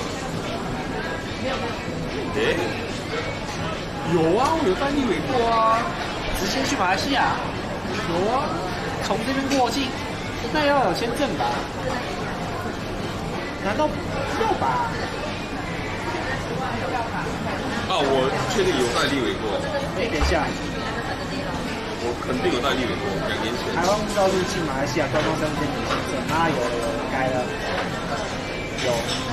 诶，有啊，我有带立委过啊。 直接去马来西亚？ 有啊， 从这边过境，那要有签证吧？难道不要吧？ 啊，我确定有带立委过。 哎，等一下， 我肯定有带立委过，两年前。 台湾护照入境马来西亚官方身份证签证，啊，有了有了，改了，有。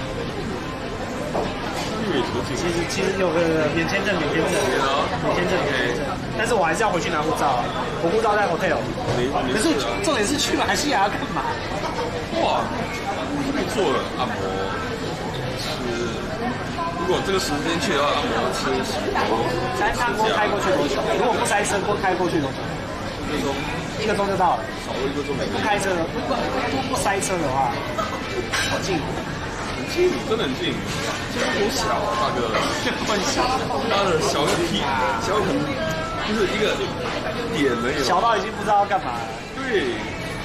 立委出境。 其实其实有个免签证，免签证，免签证，免签证。但是我还是要回去拿护照，我护照在 hotel。可是重点是去马来西亚要干嘛？ 哇，这边做了按摩、吃。如果这个时间去的话，按摩、吃、洗头。 三趟锅开过去多久？如果不塞车，锅开过去多久？ 一个钟， 一个钟就到了。 少了一个钟没不开车，不不不塞车的话，好近。 很近，真的很近。这边多小啊，大哥！ 很小， 妈的，小个屁，小很，就是一个点而已。 小到已经不知道要干嘛了。 对，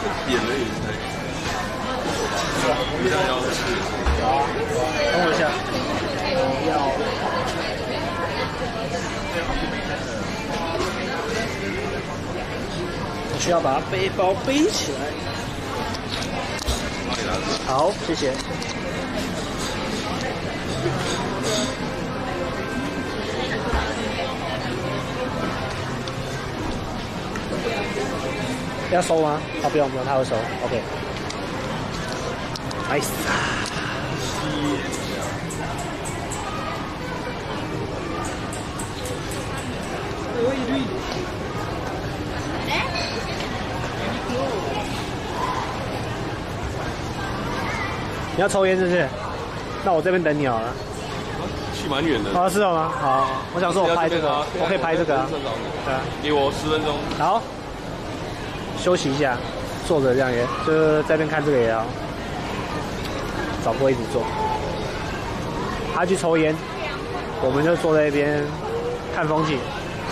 点而已才。你这样要吃？ 好，等我一下。我要。我需要把背包背起来。好，谢谢。要收吗？啊，不用不用，他会收。OK。nice。你要抽烟是不是？那我这边等你好了。 去蛮远的。 啊，是吗？好，我想说我拍这个，我可以拍这个啊。对啊。 给我十分钟。 好。休息一下，坐着这样也，就是这边看这个也好，找个位置坐。他去抽烟，我们就坐在一边看风景。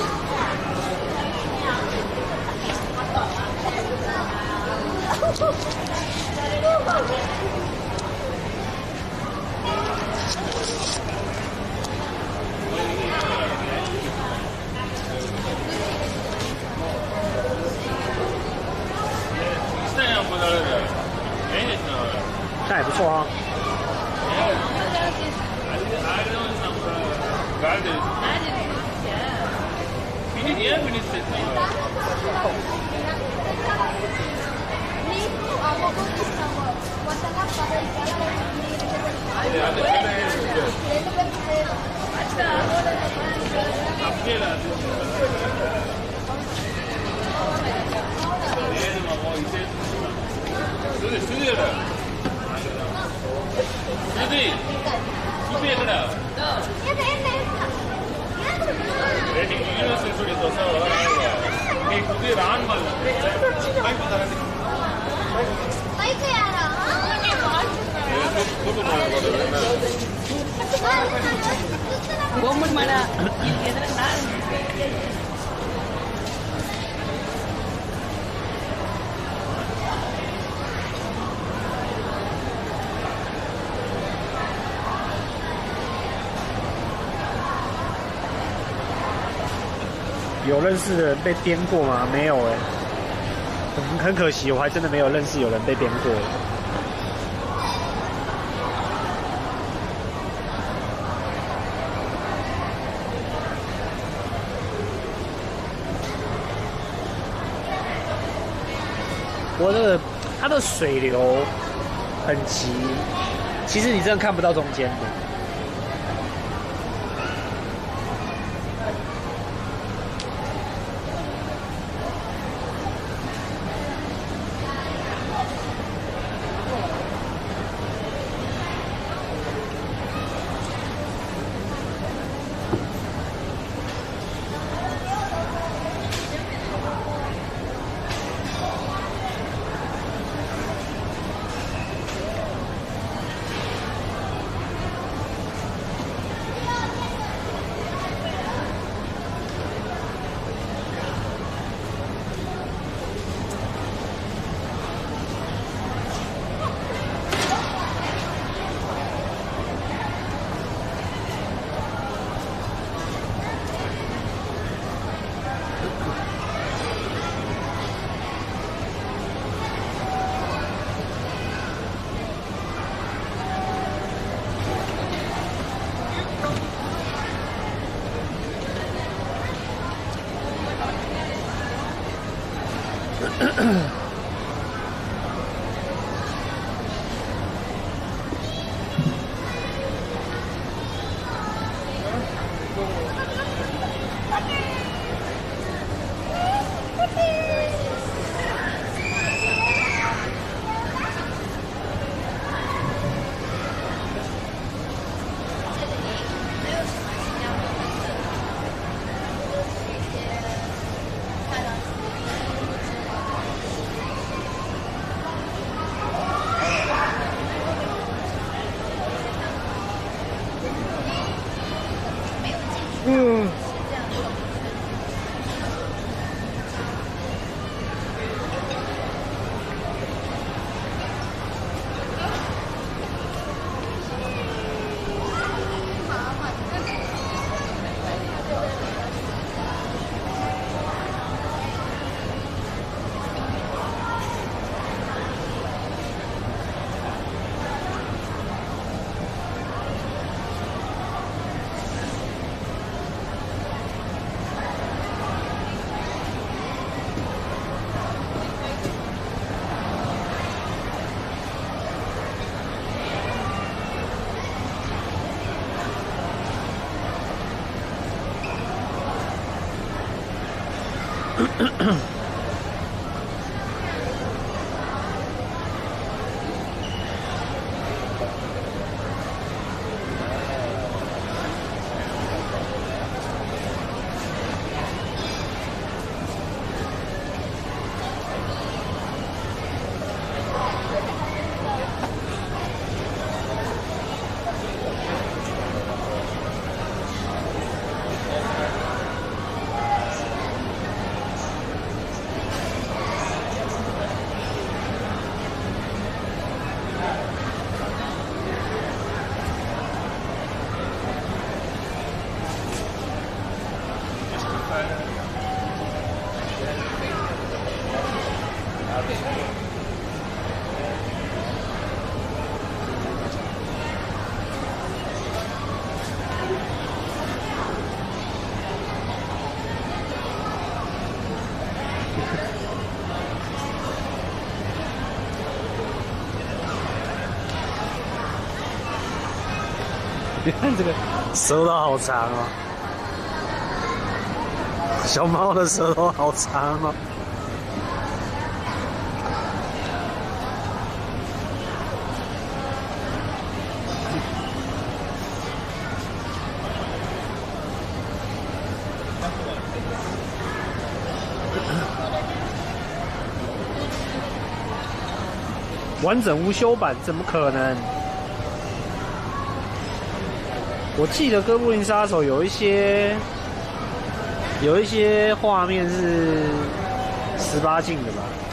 这也不错啊。有认识的人被颠过吗？没有哎、欸，很很可惜，我还真的没有认识有人被颠过。我那个它的水流很急，其实你真的看不到中间的。 你看这个舌头好长哦，小猫的舌头好长哦。完整无修版怎么可能？我记得哥布林杀手有一些有一些画面是十八禁的吧？